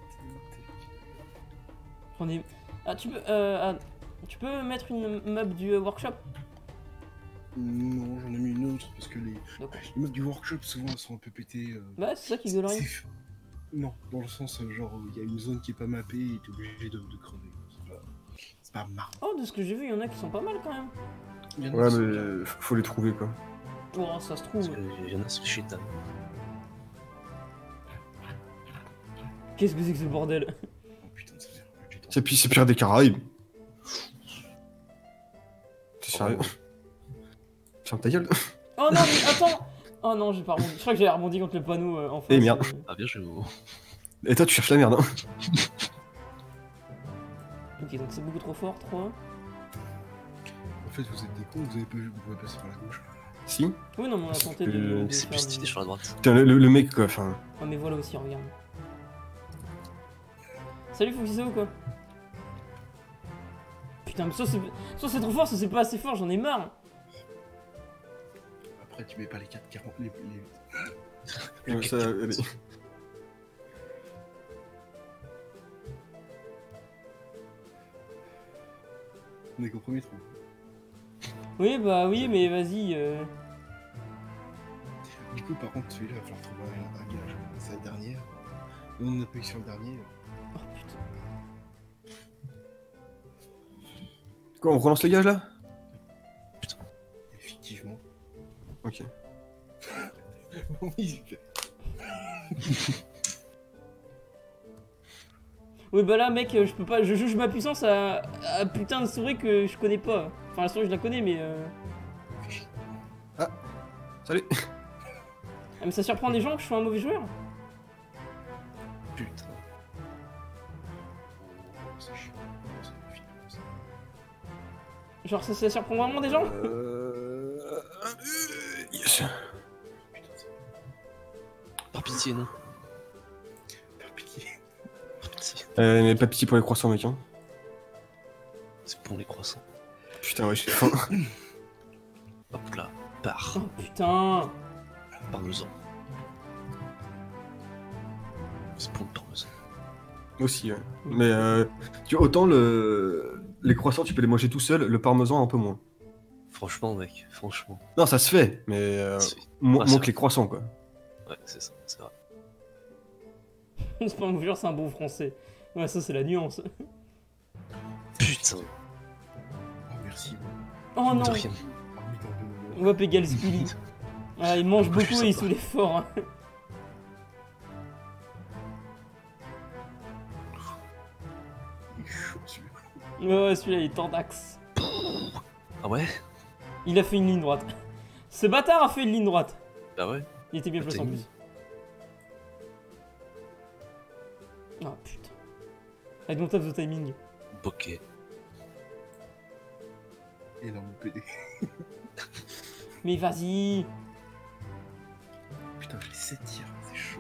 J'en ai. Ah, tu peux. Euh, ah, tu peux mettre une map du euh, workshop? Non, j'en ai mis une autre parce que les, D'accord. les meufs du workshop souvent elles sont un peu pétées. euh, Bah, c'est ça qui gueulerait. c'est- Non, dans le sens euh, genre il y a une zone qui est pas mappée et t'es obligé de, de crever. C'est pas, c'est pas marrant. Oh, de ce que j'ai vu, il y en a qui sont pas mal quand même. Il y en a Ouais, qui sont mais bien. euh, faut les trouver, quoi. Oh, ça se Parce trouve. qu'il y en a sur Shaitan. Qu'est-ce que c'est que ce bordel? Oh putain de sa mère. j'ai tenté. C'est puis c'est pire des Caraïbes. T'es sérieux? Ferme ta gueule. Oh non, mais attends! Oh non, j'ai pas rebondi. Je crois que j'ai rebondi contre le panneau euh, en face. Eh, merde. euh. Ah bien joué. Momo. Et toi, tu cherches la merde, hein. Ok, donc c'est beaucoup trop fort, trois. En fait vous êtes des cons, vous avez pas vu que vous pouvez passer par la gauche. Si. Oui, non, mais on a C'est tenté que- de. de C'est faire plus stylé du- sur la droite. Putain, le, le- le mec, quoi, enfin. Ah, mais voilà aussi, regarde. Salut, faut ou quoi? Putain, mais soit c'est soit c'est trop fort, soit c'est pas assez fort, j'en ai marre. Après tu mets pas les quatre quarante les, les... Ouais, ça, allez. On est qu'au premier trou. Oui, bah oui, mais vas-y. Euh... Du coup par contre celui-là il va falloir trouver un, un gage. C'est la dernière. Nous on appuie sur le dernier. Oh putain. Quoi, on relance les gages là? Effectivement. Ok. Oui, super. Oui, bah là, mec, euh, je peux pas. Je juge ma puissance à, à putain de souris que je connais pas. Enfin, la souris, je la connais, mais. Euh... Salut. Ah, mais ça surprend des gens que je sois un mauvais joueur. Putain. C'est chiant. Ça va finir comme ça. Genre, ça, ça surprend vraiment des gens. Euh... Yes. Putain, ça Par pitié, non. faire pitié. Par pitié. Euh, mais pas de pitié pour les croissants, mec, hein. C'est bon les croissants. Putain, ouais, j'ai faim. Hop là. Par. Oh putain. Parmesan. C'est bon le parmesan. Aussi, ouais. Mais euh, tu vois, autant le... les croissants, tu peux les manger tout seul, le parmesan, un peu moins. Franchement, mec, franchement. Non, ça se fait, mais euh, C'est- moins Ah, c'est moins vrai. que les croissants, quoi. Ouais, c'est ça, c'est vrai. C'est pas un mauvais joueur, c'est un bon français. Ouais, ça, c'est la nuance. Putain. Oh merci. Oh non. De rien. Oh, mais dans le moment. On va pégar le Skilly. Ah, il mange Moi, je beaucoup suis et il sympa. soulève fort. Hein. Il est chaud celui-là. Ouais, celui-là, il est tendax. Ah ouais? Il a fait une ligne droite. Ce bâtard a fait une ligne droite. Bah ouais. Il était bien Ah, placé t'as en une plus. Oh putain. I don't have the timing. Bokeh. Énorme P D. Mais vas-y. Putain, j'ai sept tirs, c'est chaud.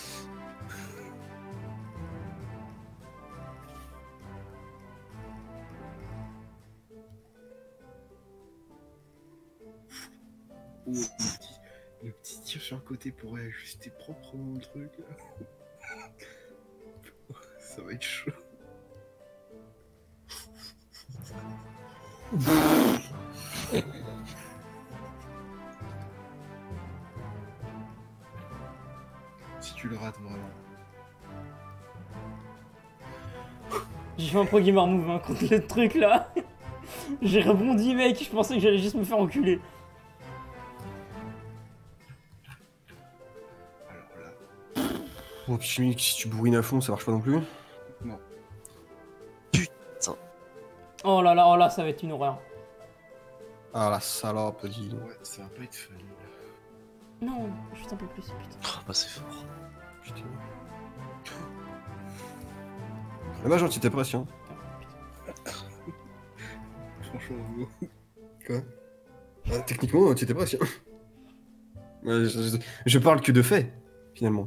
Oh, le petit, le petit tir sur le côté pourrait ajuster proprement le truc. Ça va être chaud. Si tu le rates vraiment. J'ai fait un pro gamer move hein, contre le truc là. J'ai rebondi mec, je pensais que j'allais juste me faire enculer. Alors là, Bon, puis chimique, si tu bourrines à fond, ça marche pas non plus. non. Oh là là, oh là, ça va être une horreur. Ah la salope, dis. Ouais, ça va pas être fun. Non, juste un peu plus, putain. Oh, bah c'est fort. Putain. Ah bah gentil, t'es presque, hein. Franchement, vous... Quoi ah, techniquement, tu étais presque. Ouais, je, je, je parle que de faits, finalement.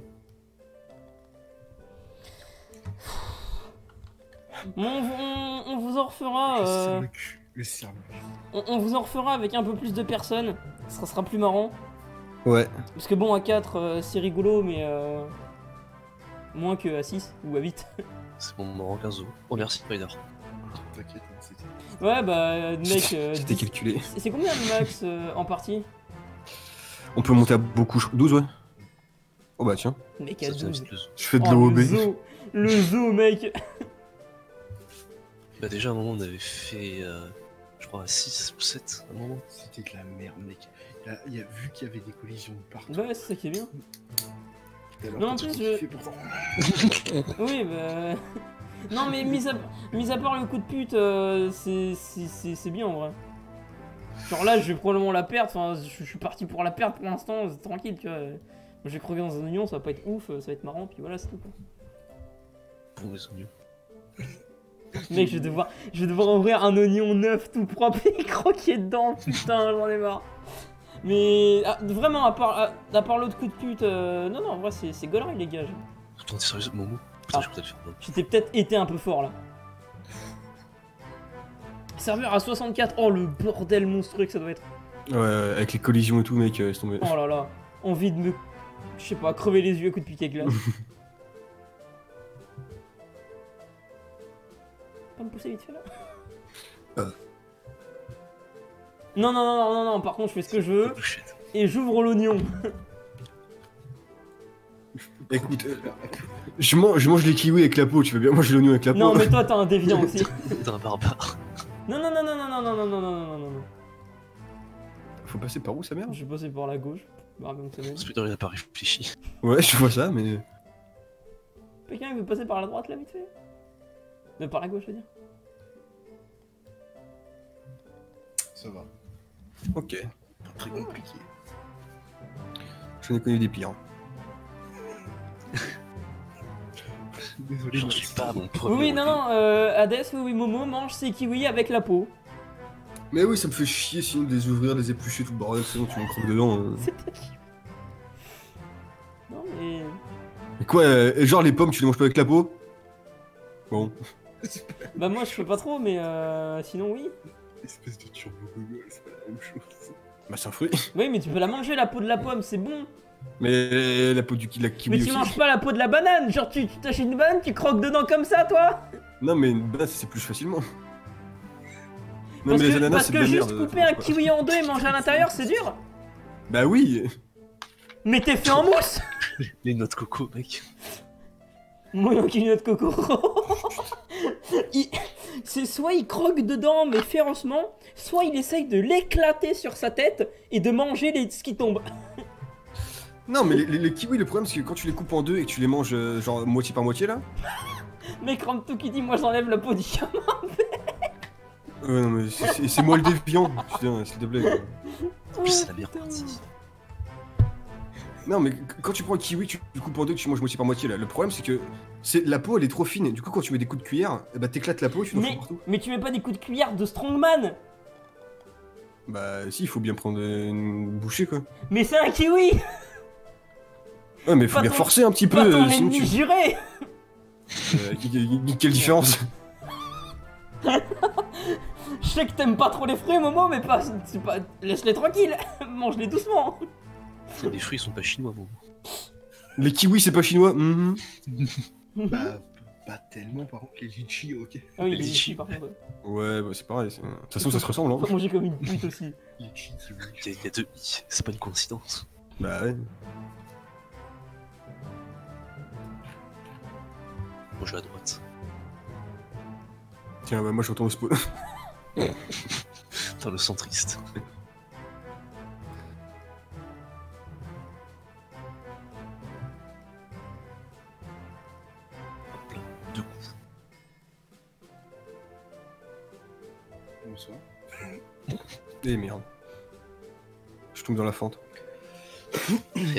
Bon, on, on, on vous en refera. Le Euh... serre le cul, le serre le cul. On, on vous en refera avec un peu plus de personnes. Ça sera plus marrant. Ouais. Parce que bon, à quatre, euh, c'est rigolo, mais euh... moins que à six ou à huit. C'est bon, on rend quinze euros. Oh merci, Spider. T'inquiète, hein, c'était... Ouais, bah, euh, mec. Euh, C'était dix- calculé. c'est c'est combien le max euh, en partie? On peut monter à beaucoup. douze, ouais. Oh bah tiens. Mec, Ça à te douze. fait le zoo. Je fais de Oh, l'O O le B. zoo. Le zoo, mec. Bah déjà à un moment on avait fait, euh, je crois à six ou sept à un moment. C'était de la merde, mec. Il a, il a vu qu'il y avait des collisions de partout. Bah ouais, c'est ça qui est bien. Tout à l'heure, Non, en t'as plus, tout je- kiffé pourtant. Oui, bah... Non, mais mis à, mis à part le coup de pute, euh, c'est c'est- c'est- c'est bien en vrai. Genre là, je vais probablement la perdre, enfin, je, je suis parti pour la perdre pour l'instant, c'est tranquille, tu vois. Moi, je vais crever dans un oignon, ça va pas être ouf, ça va être marrant, puis voilà, c'est tout quoi. Pour les oignons. Mec, je vais devoir, je vais devoir ouvrir un oignon neuf tout propre et croquer dedans, putain, j'en ai marre. Mais ah, vraiment, à part, à, à part l'autre coup de pute, euh, non, non, en vrai, c'est c'est gaulerie, les gars. Putain, t'es sérieux, Momo? Putain, Ah. je peux peut-être faire bon. J'étais peut-être été un peu fort là. Serveur à soixante-quatre, oh le bordel monstrueux que ça doit être. Ouais, ouais, avec les collisions et tout, mec, euh, laisse tomber. Oh là là, envie de me, je sais pas, crever les yeux à coups de piquet avec glace. Pas me pousser vite fait là. Euh. Non, non, non, non, non, non, par contre, je fais ce que je veux Bouchette. et j'ouvre l'oignon. Écoute, euh, je, mange, je mange les kiwis avec la peau, tu veux bien manger l'oignon avec la peau? Non, mais toi, t'as un déviant aussi. T'es un barbare. Non, non, non, non, non, non, non, non, non, non, non, non, non. Faut passer par où, sa mère? Je vais passer par la gauche. Bah, même ça m'aide. Spider il a pas réfléchi. Ouais, je vois ça, mais... Quelqu'un veut passer par la droite là, vite fait? De par la gauche, je veux dire. Ça va. Ok. Très compliqué. J'en ai connu des pires. Désolé, J'en Max. suis pas à mon premier. Oui, oui, non, review. non, euh, Hades, oui, oui, Momo mange ses kiwis avec la peau. Mais oui, ça me fait chier sinon de les ouvrir, de les éplucher, tout le bordel, sinon tu m'en croques dedans. euh. Non, mais. Mais quoi, euh, genre les pommes, tu les manges pas avec la peau? Bon. Bah, moi je fais pas trop, mais euh, sinon, oui. Espèce de turbo gogol, c'est pas la même chose. Bah c'est un fruit. Oui, mais tu peux la manger, la peau de la pomme, c'est bon. Mais la peau du ki- la kiwi Mais tu aussi. manges pas la peau de la banane. Genre, tu tu t'achètes une banane, tu croques dedans comme ça, toi. Non mais une banane, c'est plus facilement. Non Parce mais les que, ananas, parce c'est que de la juste merde. couper un kiwi en deux et manger à l'intérieur, c'est dur. Bah oui. Mais t'es fait en mousse. Les noix de coco, mec. Moyen qu'il y ait de coco. Il- C'est soit il croque dedans, mais férocement, soit il essaye de l'éclater sur sa tête et de manger les... ce qui tombe. Non mais les, les- les kiwis, le problème c'est que quand tu les coupes en deux et que tu les manges euh, genre moitié par moitié là. Mais Cramptou qui dit moi j'enlève la peau du gamin. Ouais non mais c'est- c'est c'est moi le déviant. Putain, s'il te plaît. quoi. En plus, c'est la meilleure putain. partie. Non mais qu- quand tu prends un kiwi, tu le coupes en deux, que tu manges moitié par moitié là. Le problème c'est que c'est la peau elle est trop fine. Du coup quand tu mets des coups de cuillère, eh bah t'éclates la peau et tu t'en fous Mais, partout. mais tu mets pas des coups de cuillère de strongman. Bah si, il faut bien prendre une bouchée quoi. Mais c'est un kiwi. Ouais mais faut Pas bien ton- forcer un petit peu, Pas ton euh, sinon ennemi tu... juré. Euh, qui- qui- quelle différence? Je sais que t'aimes pas trop les fruits, Momo, mais pas, c'est pas... laisse-les tranquilles. Mange-les doucement. Les fruits ils sont pas chinois, Momo. Les kiwis c'est pas chinois. mhm. Bah, pas tellement, par contre, les litchis, ok. Ah oui, Les les litchis. litchis, par contre. Ouais bah c'est pareil. c'est- De toute façon ça se ressemble hein. Faut manger comme une pute aussi. Litchis, kiwi. Il y, a- il y a deux i, c'est pas une coïncidence. Bah ouais. Moi je vais à droite. Tiens bah moi je retourne au spawn. Putain, le centriste. Hop là, deux coups. Bonsoir. Eh merde. Je tombe dans la fente.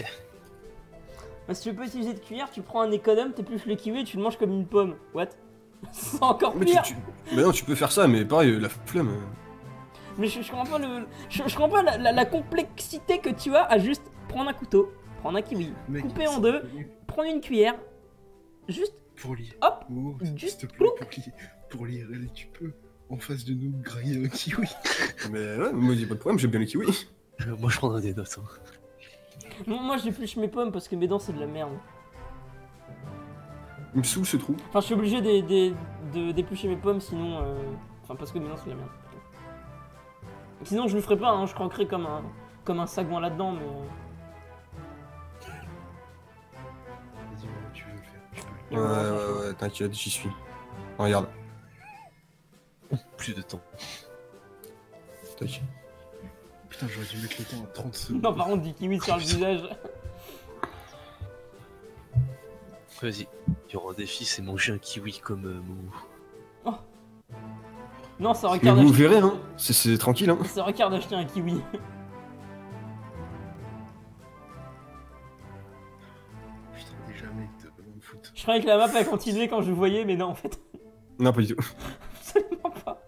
Bah, si tu veux pas utiliser de cuillère, tu prends un économe, t'épluches le kiwi et tu le manges comme une pomme. What? C'est encore Mais, tu, pire. tu... mais non, tu peux faire ça, mais pareil, la flemme. Mais je, je comprends pas le, je, je comprends pas la, la, la complexité que tu as à juste prendre un couteau, prendre un kiwi, Mec, couper en c'est deux, connu. prendre une cuillère, juste Pour lire. hop, Oh, juste s'il te plaît, pour lire. Pour lire, allez, tu peux. En face de nous, grailler un kiwi. Mais ouais, moi, y a pas de problème, j'aime bien les kiwis. Euh, Moi, je prendrais des notes. Hein. Non, moi j'épluche mes pommes parce que mes dents c'est de la merde. Il me saoule ce trou. Enfin, je suis obligé de- de- de- d'éplucher mes pommes sinon. euh, Enfin, parce que mes dents c'est de la merde. Sinon, je le ferais pas, hein, je croquerais comme un, comme un sagouin là-dedans, mais. euh, Vas-y, voilà, tu veux le faire. Tu peux le Ouais, faire. ouais, ouais, t'inquiète, j'y suis. Regarde. Plus de temps. Tac. Putain, j'aurais dû mettre le temps à trente secondes. Non, par contre, du kiwi sur le visage. Vas-y. Il y aura un défi, c'est manger un kiwi comme euh, Momo. Non, ça Mais regarde. vous verrez, hein. C'est- C'est tranquille, hein. Ça regarde d'acheter un kiwi. Putain, déjà, mec, t'as pas me foutre. Je croyais que la map a continué quand je voyais, mais non, en fait, Non, pas du tout. absolument pas.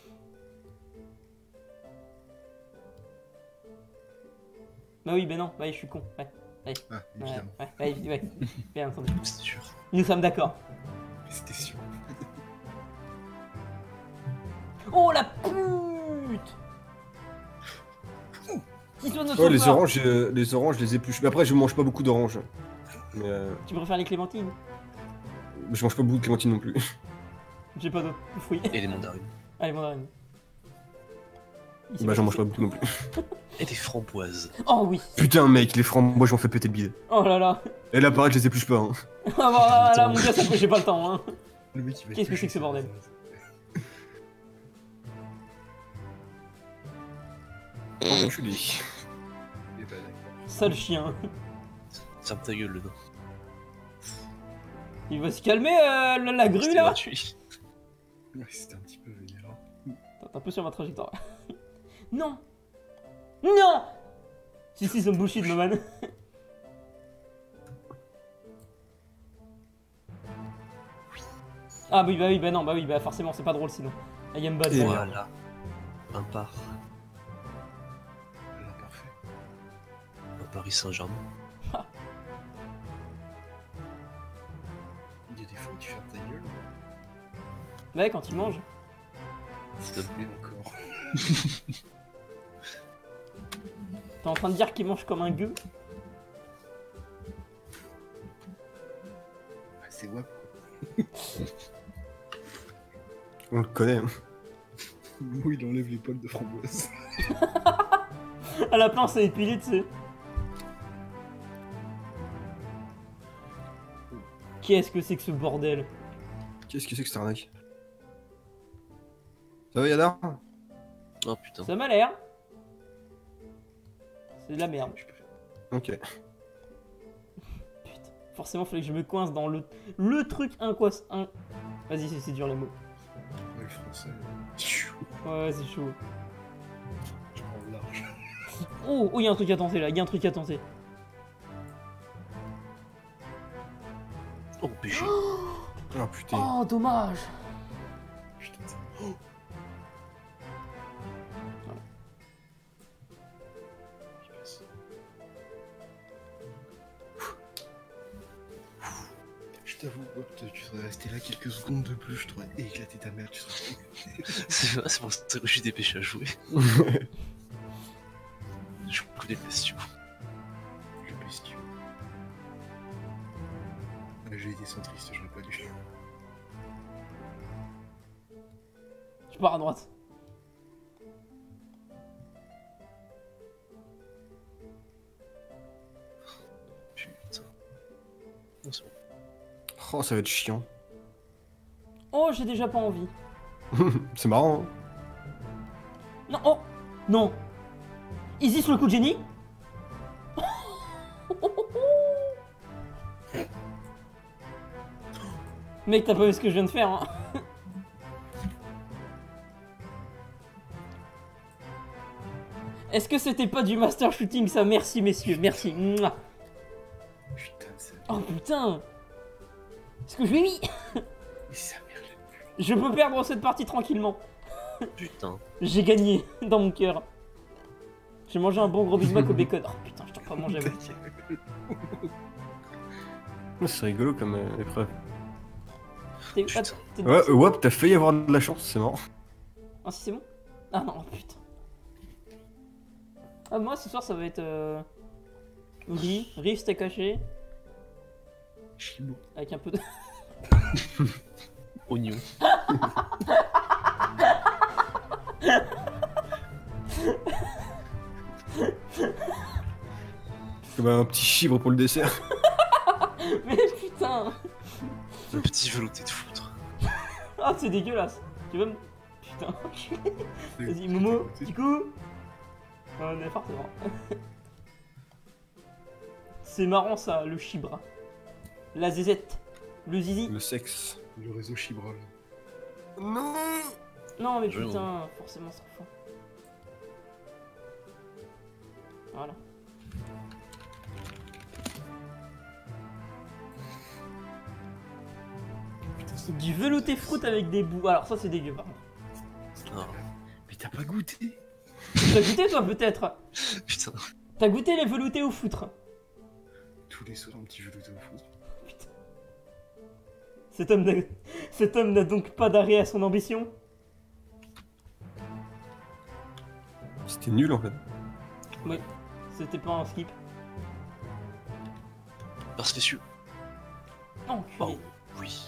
Bah oui, bah non, ouais, je suis con. Ouais, Ah, ouais, évidemment. ouais, ouais, ouais. Bien entendu. C'est sûr. Nous sommes d'accord. Mais c'était sûr. Oh la pute! Qui soit notre Ouais, les sofa. oranges, euh, les oranges, je les épluche. Mais après, je mange pas beaucoup d'oranges. Mais euh, Tu préfères les clémentines? je mange pas beaucoup de clémentine non plus. J'ai pas d'autres fruits. Et les mandarines. Allez, mandarine. Il s'est Bah, j'en passé- mange pas beaucoup non plus. Et des framboises. Oh oui. Putain, mec, les framboises, j'en fais péter le bide. Oh là là. Et là, pareil, je les épluche pas. Hein. Ah bah là, mon gars, ça j'ai pas le temps, hein. Le mec, il va Qu'est-ce que éplucher c'est que ce ça, bordel? ça, ça. Enculé. Eh ben, d'accord. Sale chien. Ferme ta gueule, le nain. Il va se calmer, euh, la, la grue C'était là. gratuit. Ouais, c'était un petit peu vénère. T'es un peu sur ma trajectoire. Non. Non. Si, si, some bullshit, my man. Ah oui, bah oui, bah non, bah oui, bah forcément, c'est pas drôle sinon. I am bad. Et ça. Voilà. Un par. L'imparfait. Un Paris Saint-Germain. Il y a des fois où tu fermes ta gueule. Ouais, quand il mange. Mais encore. T'es en train de dire qu'il mange comme un gueux? Ah, c'est wap. On le connaît. Hein. Où il enlève les poils de framboise. À la pince à épiler, tu sais. Qu'est-ce que c'est que ce bordel? Qu'est-ce que c'est que cette arnaque? Ça va, Yadar? Oh putain. Ça m'a l'air. C'est de la merde. Ok. Putain. Forcément, fallait que je me coince dans le, le truc incoisse. Un... Vas-y, c'est c'est dur les mots. Ouais, le français. euh, tchou, Ouais, c'est chaud. Je prends le large. Oh, oh, y'a un truc à tenter là, y'a un truc à tenter. Oh, P G. Oh putain. Oh, dommage. Putain, ça. Oh. Il passe. Je t'avoue, Bob, tu serais resté là quelques secondes de plus, je t'aurais éclaté ta mère, tu serais. C'est vrai, c'est pour ça que je suis dépêché à jouer. Je connais le bestiau. Le bestiau. Ah, j'ai été centriste, j'aurais pas dû. Je pars à droite. Putain. Non, c'est bon. Oh, ça va être chiant. Oh, j'ai déjà pas envie. C'est marrant. Hein. Non, oh, non. Isis le coup de génie. Mec, t'as pas vu ce que je viens de faire, hein. Est-ce que c'était pas du master shooting ça? Merci messieurs, merci. Mouah. Putain, ça. Oh putain. Est-ce que je l'ai mis? Mais sa mère, Je peux perdre cette partie tranquillement. Putain. J'ai gagné dans mon cœur. J'ai mangé un bon gros Big Mac au bacon. Oh putain, je t'en pas manger avec. C'est rigolo comme euh, épreuve. T'es Putain. ah, t'es- Ouais, euh, Wap, t'as failli avoir de la chance, c'est marrant. Ah si c'est bon. Ah non, oh, putain. Ah moi ce soir ça va être euh... riz, riz steak haché Chibo. avec un peu de... Oignon. Comme un petit chibre pour le dessert. Mais putain. Un petit velouté de foutre. Ah c'est dégueulasse. Tu veux me... Putain. Vas-y Momo, petit coup. Ah, on est forcément. C'est marrant ça, le chibra. La zézette. Le zizi. Le sexe. Le réseau Chibral. Non. Non mais Je putain, forcément ça fond. Voilà. Putain, c'est... Du velouté fruit avec des bouts. Alors ça c'est dégueu par contre. Ah, Mais t'as pas goûté? T'as goûté toi peut-être? putain. T'as goûté les veloutés au foutre? Tous les soirs un petit velouté au foot. Putain. Cet homme n'a... Cet homme n'a donc pas d'arrêt à son ambition? C'était nul en fait. Oui. C'était pas un skip. Parce que Oh, Oh, enculé. oui.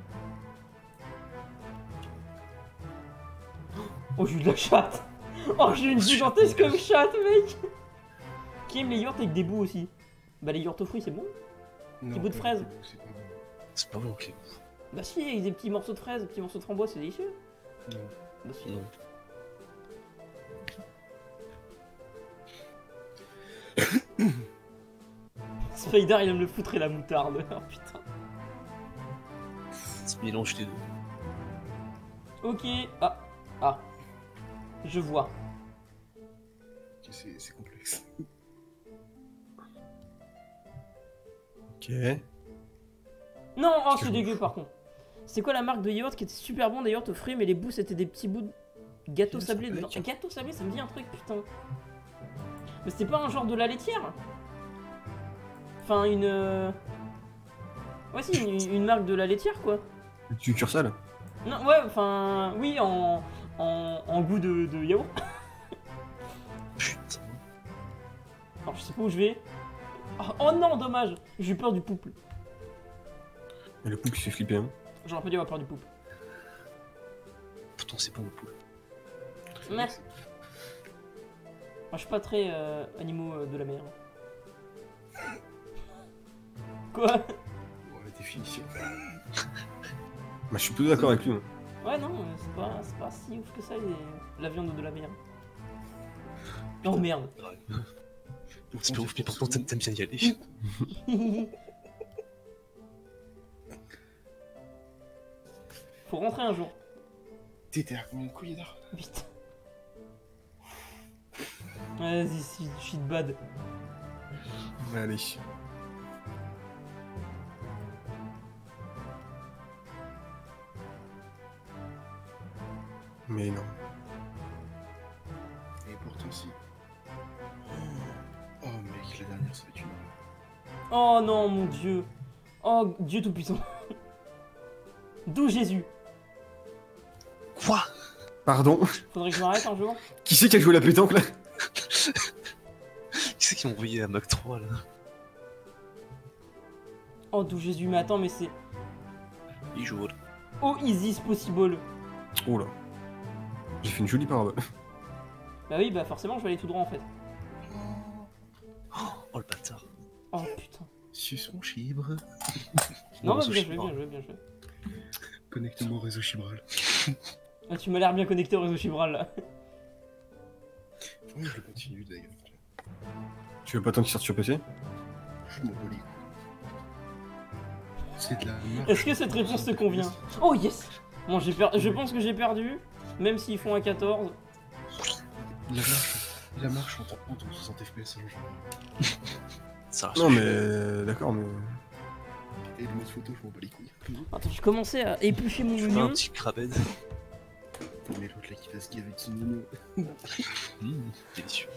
Oh, j'ai eu de la chatte. Oh, j'ai une gigantesque comme chatte, mec. Qui aime les yaourts avec des bouts aussi? Bah, les yaourts aux fruits, c'est bon. Non, bout de pas fraise. du tout, c'est pas bon. C'est pas bon, ok. Bah, si, avec des petits morceaux de fraises, des petits morceaux de framboise, c'est délicieux. Non. Bah, si. Non. Spider, il aime le foutre et la moutarde. Oh, putain. C'est mélange des deux. Ok. Ah. Ah. Je vois. Ok, C'est c'est complexe. Ok. Non, oh, que c'est je dégueu par contre. C'est quoi la marque de yaourt qui était super bon des yaourts aux fruits, mais les bouts c'était des petits bouts de gâteau Yes, sablé ça dedans. peut être. Gâteau sablé, ça me dit un truc, putain. Mais c'était pas un genre de la laitière? Enfin, une. euh, Ouais, si, une, une marque de la laitière quoi. Tu cursal? Non, ouais, enfin. Oui, en, en, en goût de, de yaourt. Putain. Alors, je sais pas où je vais. Oh, oh non, dommage, j'ai eu peur du pouple. Et le pouls qui se fait flipper, hein. J'aurais pas dû avoir peur du pouple. Pourtant, c'est bon le poule. Mais. Moi, je suis pas très euh, animaux euh, de la mer. Quoi? Bon, la définition. Bah, je suis plutôt d'accord avec lui. hein. Ouais, non, euh, c'est pas, c'est pas si ouf que ça, les... la viande de la mer. Oh merde. C'est pas ouf, mais pourtant, t'aimes t'aimes bien y aller. Faut rentrer un jour. T'étais à combien de couilles d'art? Vite. Vas-y, si- shit bad. Allez. Mais non. Et pourtant si. Oh mec, la dernière ça va être une... Oh non, mon dieu. Oh, Dieu tout-puissant. D'où Jésus? Quoi? Pardon. Faudrait que je m'arrête un jour. Qui c'est qui a joué la pétanque là? Qui c'est qui m'a envoyé à Mac trois là? Oh, d'où Jésus, mais attends, mais c'est... Il joue. Oh, easy as possible. Oh là. J'ai fait une jolie parabole. Bah oui, bah forcément, je vais aller tout droit en fait. Oh le bâtard. Oh putain. Suce mon chibre. Non, bah réseau bien joué, Chibral. bien joué, bien joué. Connecte-moi au réseau Chibral. Ah, tu m'as l'air bien connecté au réseau Chibral là. Oui, je le continue d'ailleurs. Tu veux pas tant qu'il sorte sur P C? Je m'en bats les couilles. C'est de la merde. Est-ce que cette réponse te convient? Oh yes. Bon, j'ai per... je pense que j'ai perdu, même s'ils font un quatorze. La marche, la marche en trente ou soixante F P S, alors genre. Ça Non mais... D'accord mais... Et le mode photo, je m'en bats les couilles. Attends, je commençais à éplucher mon Je fais un oignon. petit crabed. Mais l'autre là qui fait ce qu'il y avait de son oignon. Mmh, délicieux.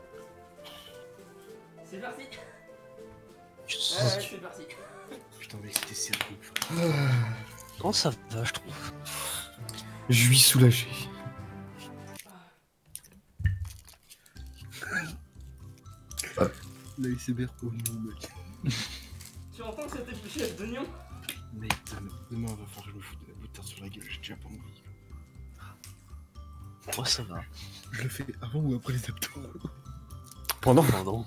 C'est parti. Tu te Ouais, sens- ouais, c'est parti. Putain, mec, c'était sérieux. Non, ça va, je trouve. Je suis soulagé. La S M R oignon, mec. Tu entends que cette épluchette d'oignon? Mec, demain, demain, va falloir que je me foute de la moutarde sur la gueule, j'ai déjà pas envie. Moi, ça va. Je le fais avant ou après les abdos? Pendant. Pardon.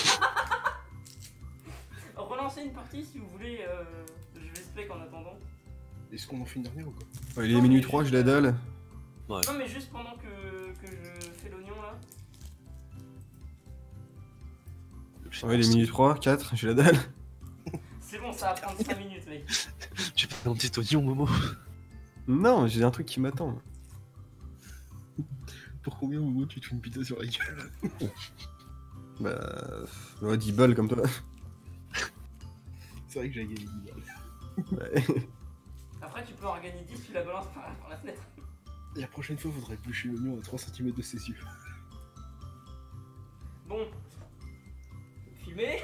Relancez une partie si vous voulez. Euh, je vais spec en attendant. Est-ce qu'on en fait une dernière ou quoi? Ouais, il est minuit trois, je la dalle. Ouais. Non, mais juste pendant que, que je fais l'oignon là. Ouais, il est minuit trois, quatre, j'ai la dalle. C'est bon, ça va prendre cinq minutes, mec. Tu peux un petit oignon, Momo? Non, j'ai un truc qui m'attend. Pour combien au moment tu te fais une pita sur la gueule? Bah. Ouais, dix balles comme toi. C'est vrai que j'ai gagné dix balles. Ouais. Après, tu peux en gagner dix, tu la balances par, par la fenêtre. La prochaine fois, faudrait éplucher l'oignon à trois centimètres de ses yeux. Bon. Filmé.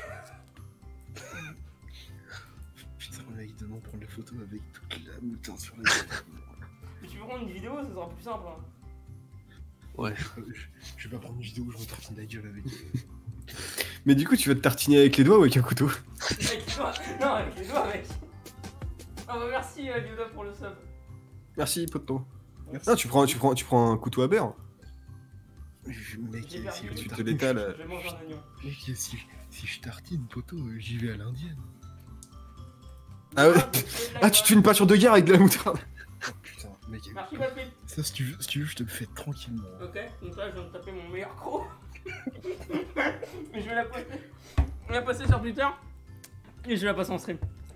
Putain, mec, demain prendre la photo avec toute la moutarde sur la gueule. Mais tu veux prendre une vidéo, ça sera plus simple. Hein. Ouais. Je, je- je vais pas prendre une vidéo où je me tartine la gueule avec. euh, Mais du coup, tu vas te tartiner avec les doigts ou avec un couteau? Avec les doigts. Non, avec les doigts, mec. Ah bah merci, euh, Yoda, pour le sub. Merci, poto. Merci. Ah, tu prends, tu prends, tu prends un couteau à beurre. Je- Mec, J'ai si perdu. je Tu te tartine- l'étales. Je vais manger un oignon. Mec, si, si je tartine, poteau, euh, j'y vais à l'indienne. Ah ouais. Ah, tu fais de la Ah, tu te fais gueule. une peinture de guerre avec de la moutarde. Oh putain, mec. Merci, Patrick. Ça, si tu veux, si tu veux, je te le fais tranquillement. Ok, donc là je viens de taper mon meilleur croc. Mais je vais la passer. Je vais la passer sur Twitter. Et je vais la passer en stream.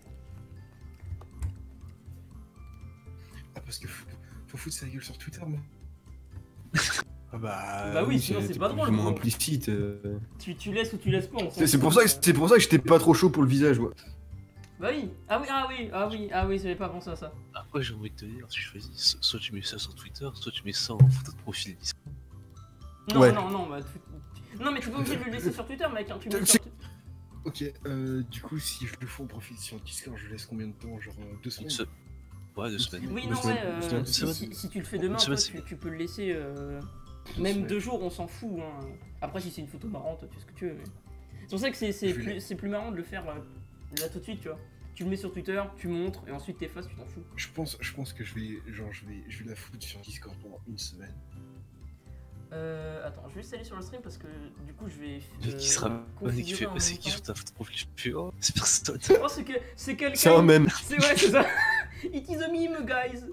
Ah, parce que faut, faut foutre sa gueule sur Twitter, moi. Ah bah. Bah oui, sinon, c'est pas drôle, Moins gros. implicite. euh. Tu, tu laisses ou tu laisses pas, on s'en C'est c'est fout. pour ça que c'est pour ça que j'étais pas trop chaud pour le visage, moi. Bah oui. Ah oui, ah oui, ah oui, ah oui, j'avais pas pensé à ça. Après, j'ai envie de te dire, tu choisis, so- soit tu mets ça sur Twitter, soit tu mets ça en photo de profil. Non, Ouais. non, non, bah. tu- Non, mais t'es pas obligé de le laisser sur Twitter, mec. Hein, tu le mets C'est- sur Twitter. Ok, euh, du coup, si je le fais en profil sur Discord, je laisse combien de temps? Genre euh, deux Une semaines? se... Ouais, deux semaines. Oui, Deux non, semaines, ouais. deux euh, semaines. si, Deux si- si tu le fais demain, Une toi, semaine, tu, c'est tu peux le laisser. euh, Deux Même semaines. deux jours, on s'en fout. Hein. Après, si c'est une photo marrante, tu fais ce que tu veux. Mais... C'est pour ça que c'est c'est Je vais- plus, c'est plus marrant de le faire euh, là tout de suite, tu vois. Tu le mets sur Twitter, tu montres, et ensuite t'effaces, tu t'en fous. Je pense, je pense que je vais, genre, je vais, je vais la foutre sur Discord pendant une semaine. Euh, attends, je vais juste aller sur le stream parce que du coup, je vais. Le qui sera abonné, qui configurer fait en c'est même qui temps. sur ta photo de profil? Je fais oh, c'est personne. Oh, c'est que c'est quelqu'un. C'est un mème. C'est ouais, c'est ça. It is a meme, guys.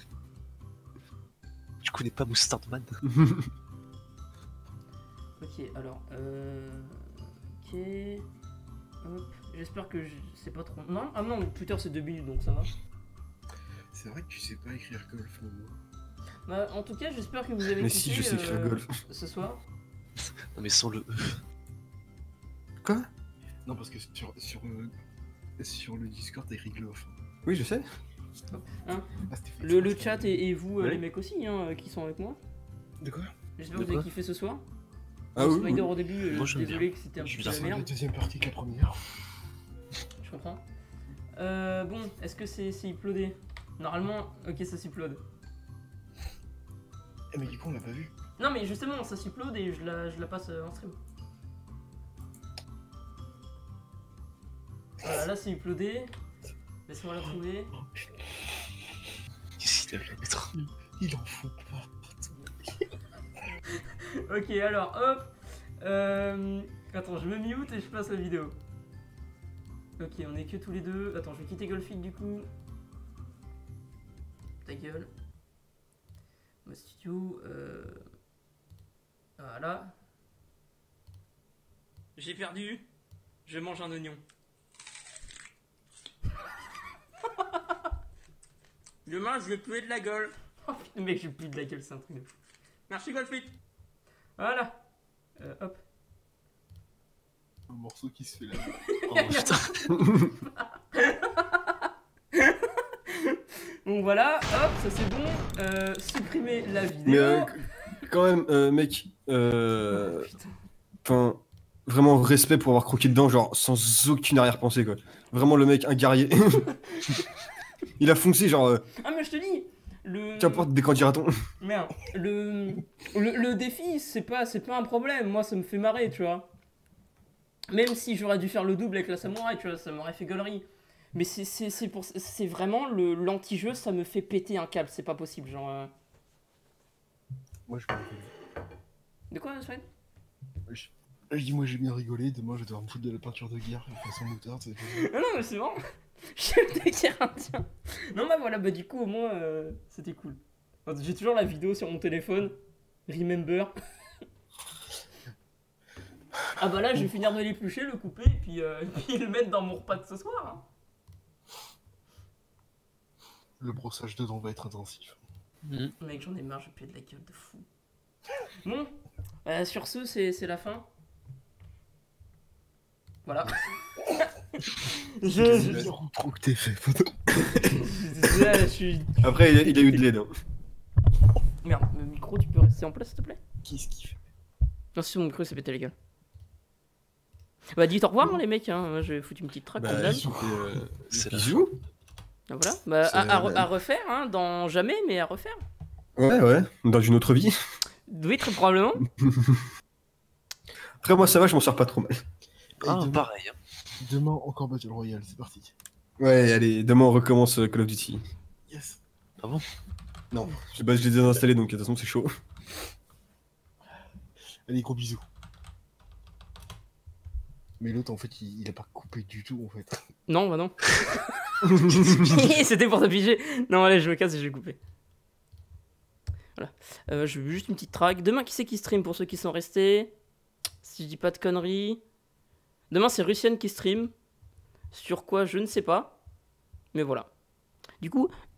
Tu connais pas Moustardman? Ok, alors, euh... Ok... Hop, j'espère que je... c'est pas trop... Non, ah non, Twitter c'est deux minutes donc ça va. C'est vrai que tu sais pas écrire golf, Momo. Bah, en tout cas, j'espère que vous avez Mais écouté, si, je sais écrire euh, golf. ce soir. Non, mais sans le E. Quoi? Non, parce que sur, sur, euh, sur le Discord, t'as écrit golf. Oui, je sais. Ah, c'était fait Le, le exprès, chat ça. et, et vous, euh, Ouais. les mecs aussi, hein, euh, qui sont avec moi. De quoi? J'espère De que vous avez quoi kiffé ce soir. Ah oui. Spider oui. au début, euh, Moi, j'aime désolé que c'était un Je petit suis peu la bien. La merde, deuxième partie que la première. je comprends. Euh, bon, est-ce que c'est c'est uploadé? Normalement, ok, ça s'upload. Eh, mais du coup, on l'a pas vu. Non mais justement, ça s'upload et je la, je la passe euh, en stream. Voilà, là c'est uploadé. Laisse-moi la trouver. Qu'est-ce qu'il a fait mettre? Il en fout pas. Ok, alors hop. Euh... Attends, je me mute et je passe la vidéo. Ok, on est que tous les deux. Attends, je vais quitter Golfit du coup. Ta gueule. Ma studio. Euh... Voilà. J'ai perdu. Je mange un oignon. Demain, je vais puer de la gueule. Oh putain, mec, je pue de la gueule, c'est un truc de fou. Merci Golfit. Voilà. Euh, hop. Un morceau qui se fait là. Oh putain. Donc voilà, hop, ça c'est bon. Euh, supprimer la vidéo. Mais euh, quand même, euh, mec, euh... Oh, putain. Enfin, vraiment respect pour avoir croqué dedans, genre sans aucune arrière-pensée, quoi. Vraiment le mec, un guerrier. Il a foncé, genre, euh, Ah mais je te dis, le... qu'importe des quand dira-t-on. Merde, le... le, le défi, c'est pas, c'est pas un problème. Moi, ça me fait marrer, tu vois. Même si j'aurais dû faire le double avec la samouraï, tu vois, ça m'aurait fait gaulerie. Mais c'est, c'est, c'est, pour... c'est vraiment le, l'anti-jeu, ça me fait péter un câble, c'est pas possible, genre... euh. Moi, je vais rigoler. De quoi, Sven? Je... je dis, moi, j'ai bien rigolé. Demain, je vais devoir me foutre de la peinture de guerre façon moutarde. C'est Ah non, mais c'est bon. Je te dire un tiens. Non, bah voilà, bah du coup, au moins, euh, c'était cool. J'ai toujours la vidéo sur mon téléphone. Remember. Ah bah là, je vais finir de l'éplucher, le couper, et puis, euh, et puis le mettre dans mon repas de ce soir. Hein. Le brossage de dents va être intensif. Mm. Mec, j'en ai marre, je pue de la gueule de fou. Bon, euh, sur ce, c'est, c'est la fin. Voilà. je, je... je... trop que t'es fait. Là, je suis... Après, il a, il a eu de l'aide. Hein. Merde, le micro, tu peux rester en place, s'il te plaît? Qu'est-ce qu'il fait? Non, si mon micro s'est pété, les gars. Bah, dites au revoir, hein, les mecs. Hein. Moi, je vais foutre une petite track comme Bah, d'hab. euh, C'est la bisous. Ah, voilà. Bah, C'est- à, à, re- à refaire, hein, dans jamais, mais à refaire. Ouais, ouais, dans une autre vie. Oui, très probablement. Après, moi, ça va, je m'en sors pas trop mal. Ah, demain, pareil. Hein. demain, encore Battle Royale, c'est parti. Ouais, allez, demain, on recommence euh, Call of Duty. Yes. Ah bon? Non, je sais pas, je l'ai désinstallé, donc de toute façon, c'est chaud. Allez, gros bisous. Mais l'autre, en fait, il, il a pas coupé du tout, en fait. Non, bah non. C'était pour te piger. Non, allez, je me casse et je vais couper. Voilà. Euh, je veux juste une petite track. Demain, qui c'est qui stream pour ceux qui sont restés? Si je dis pas de conneries. Demain, c'est Russienne qui stream. Sur quoi, je ne sais pas. Mais voilà. Du coup,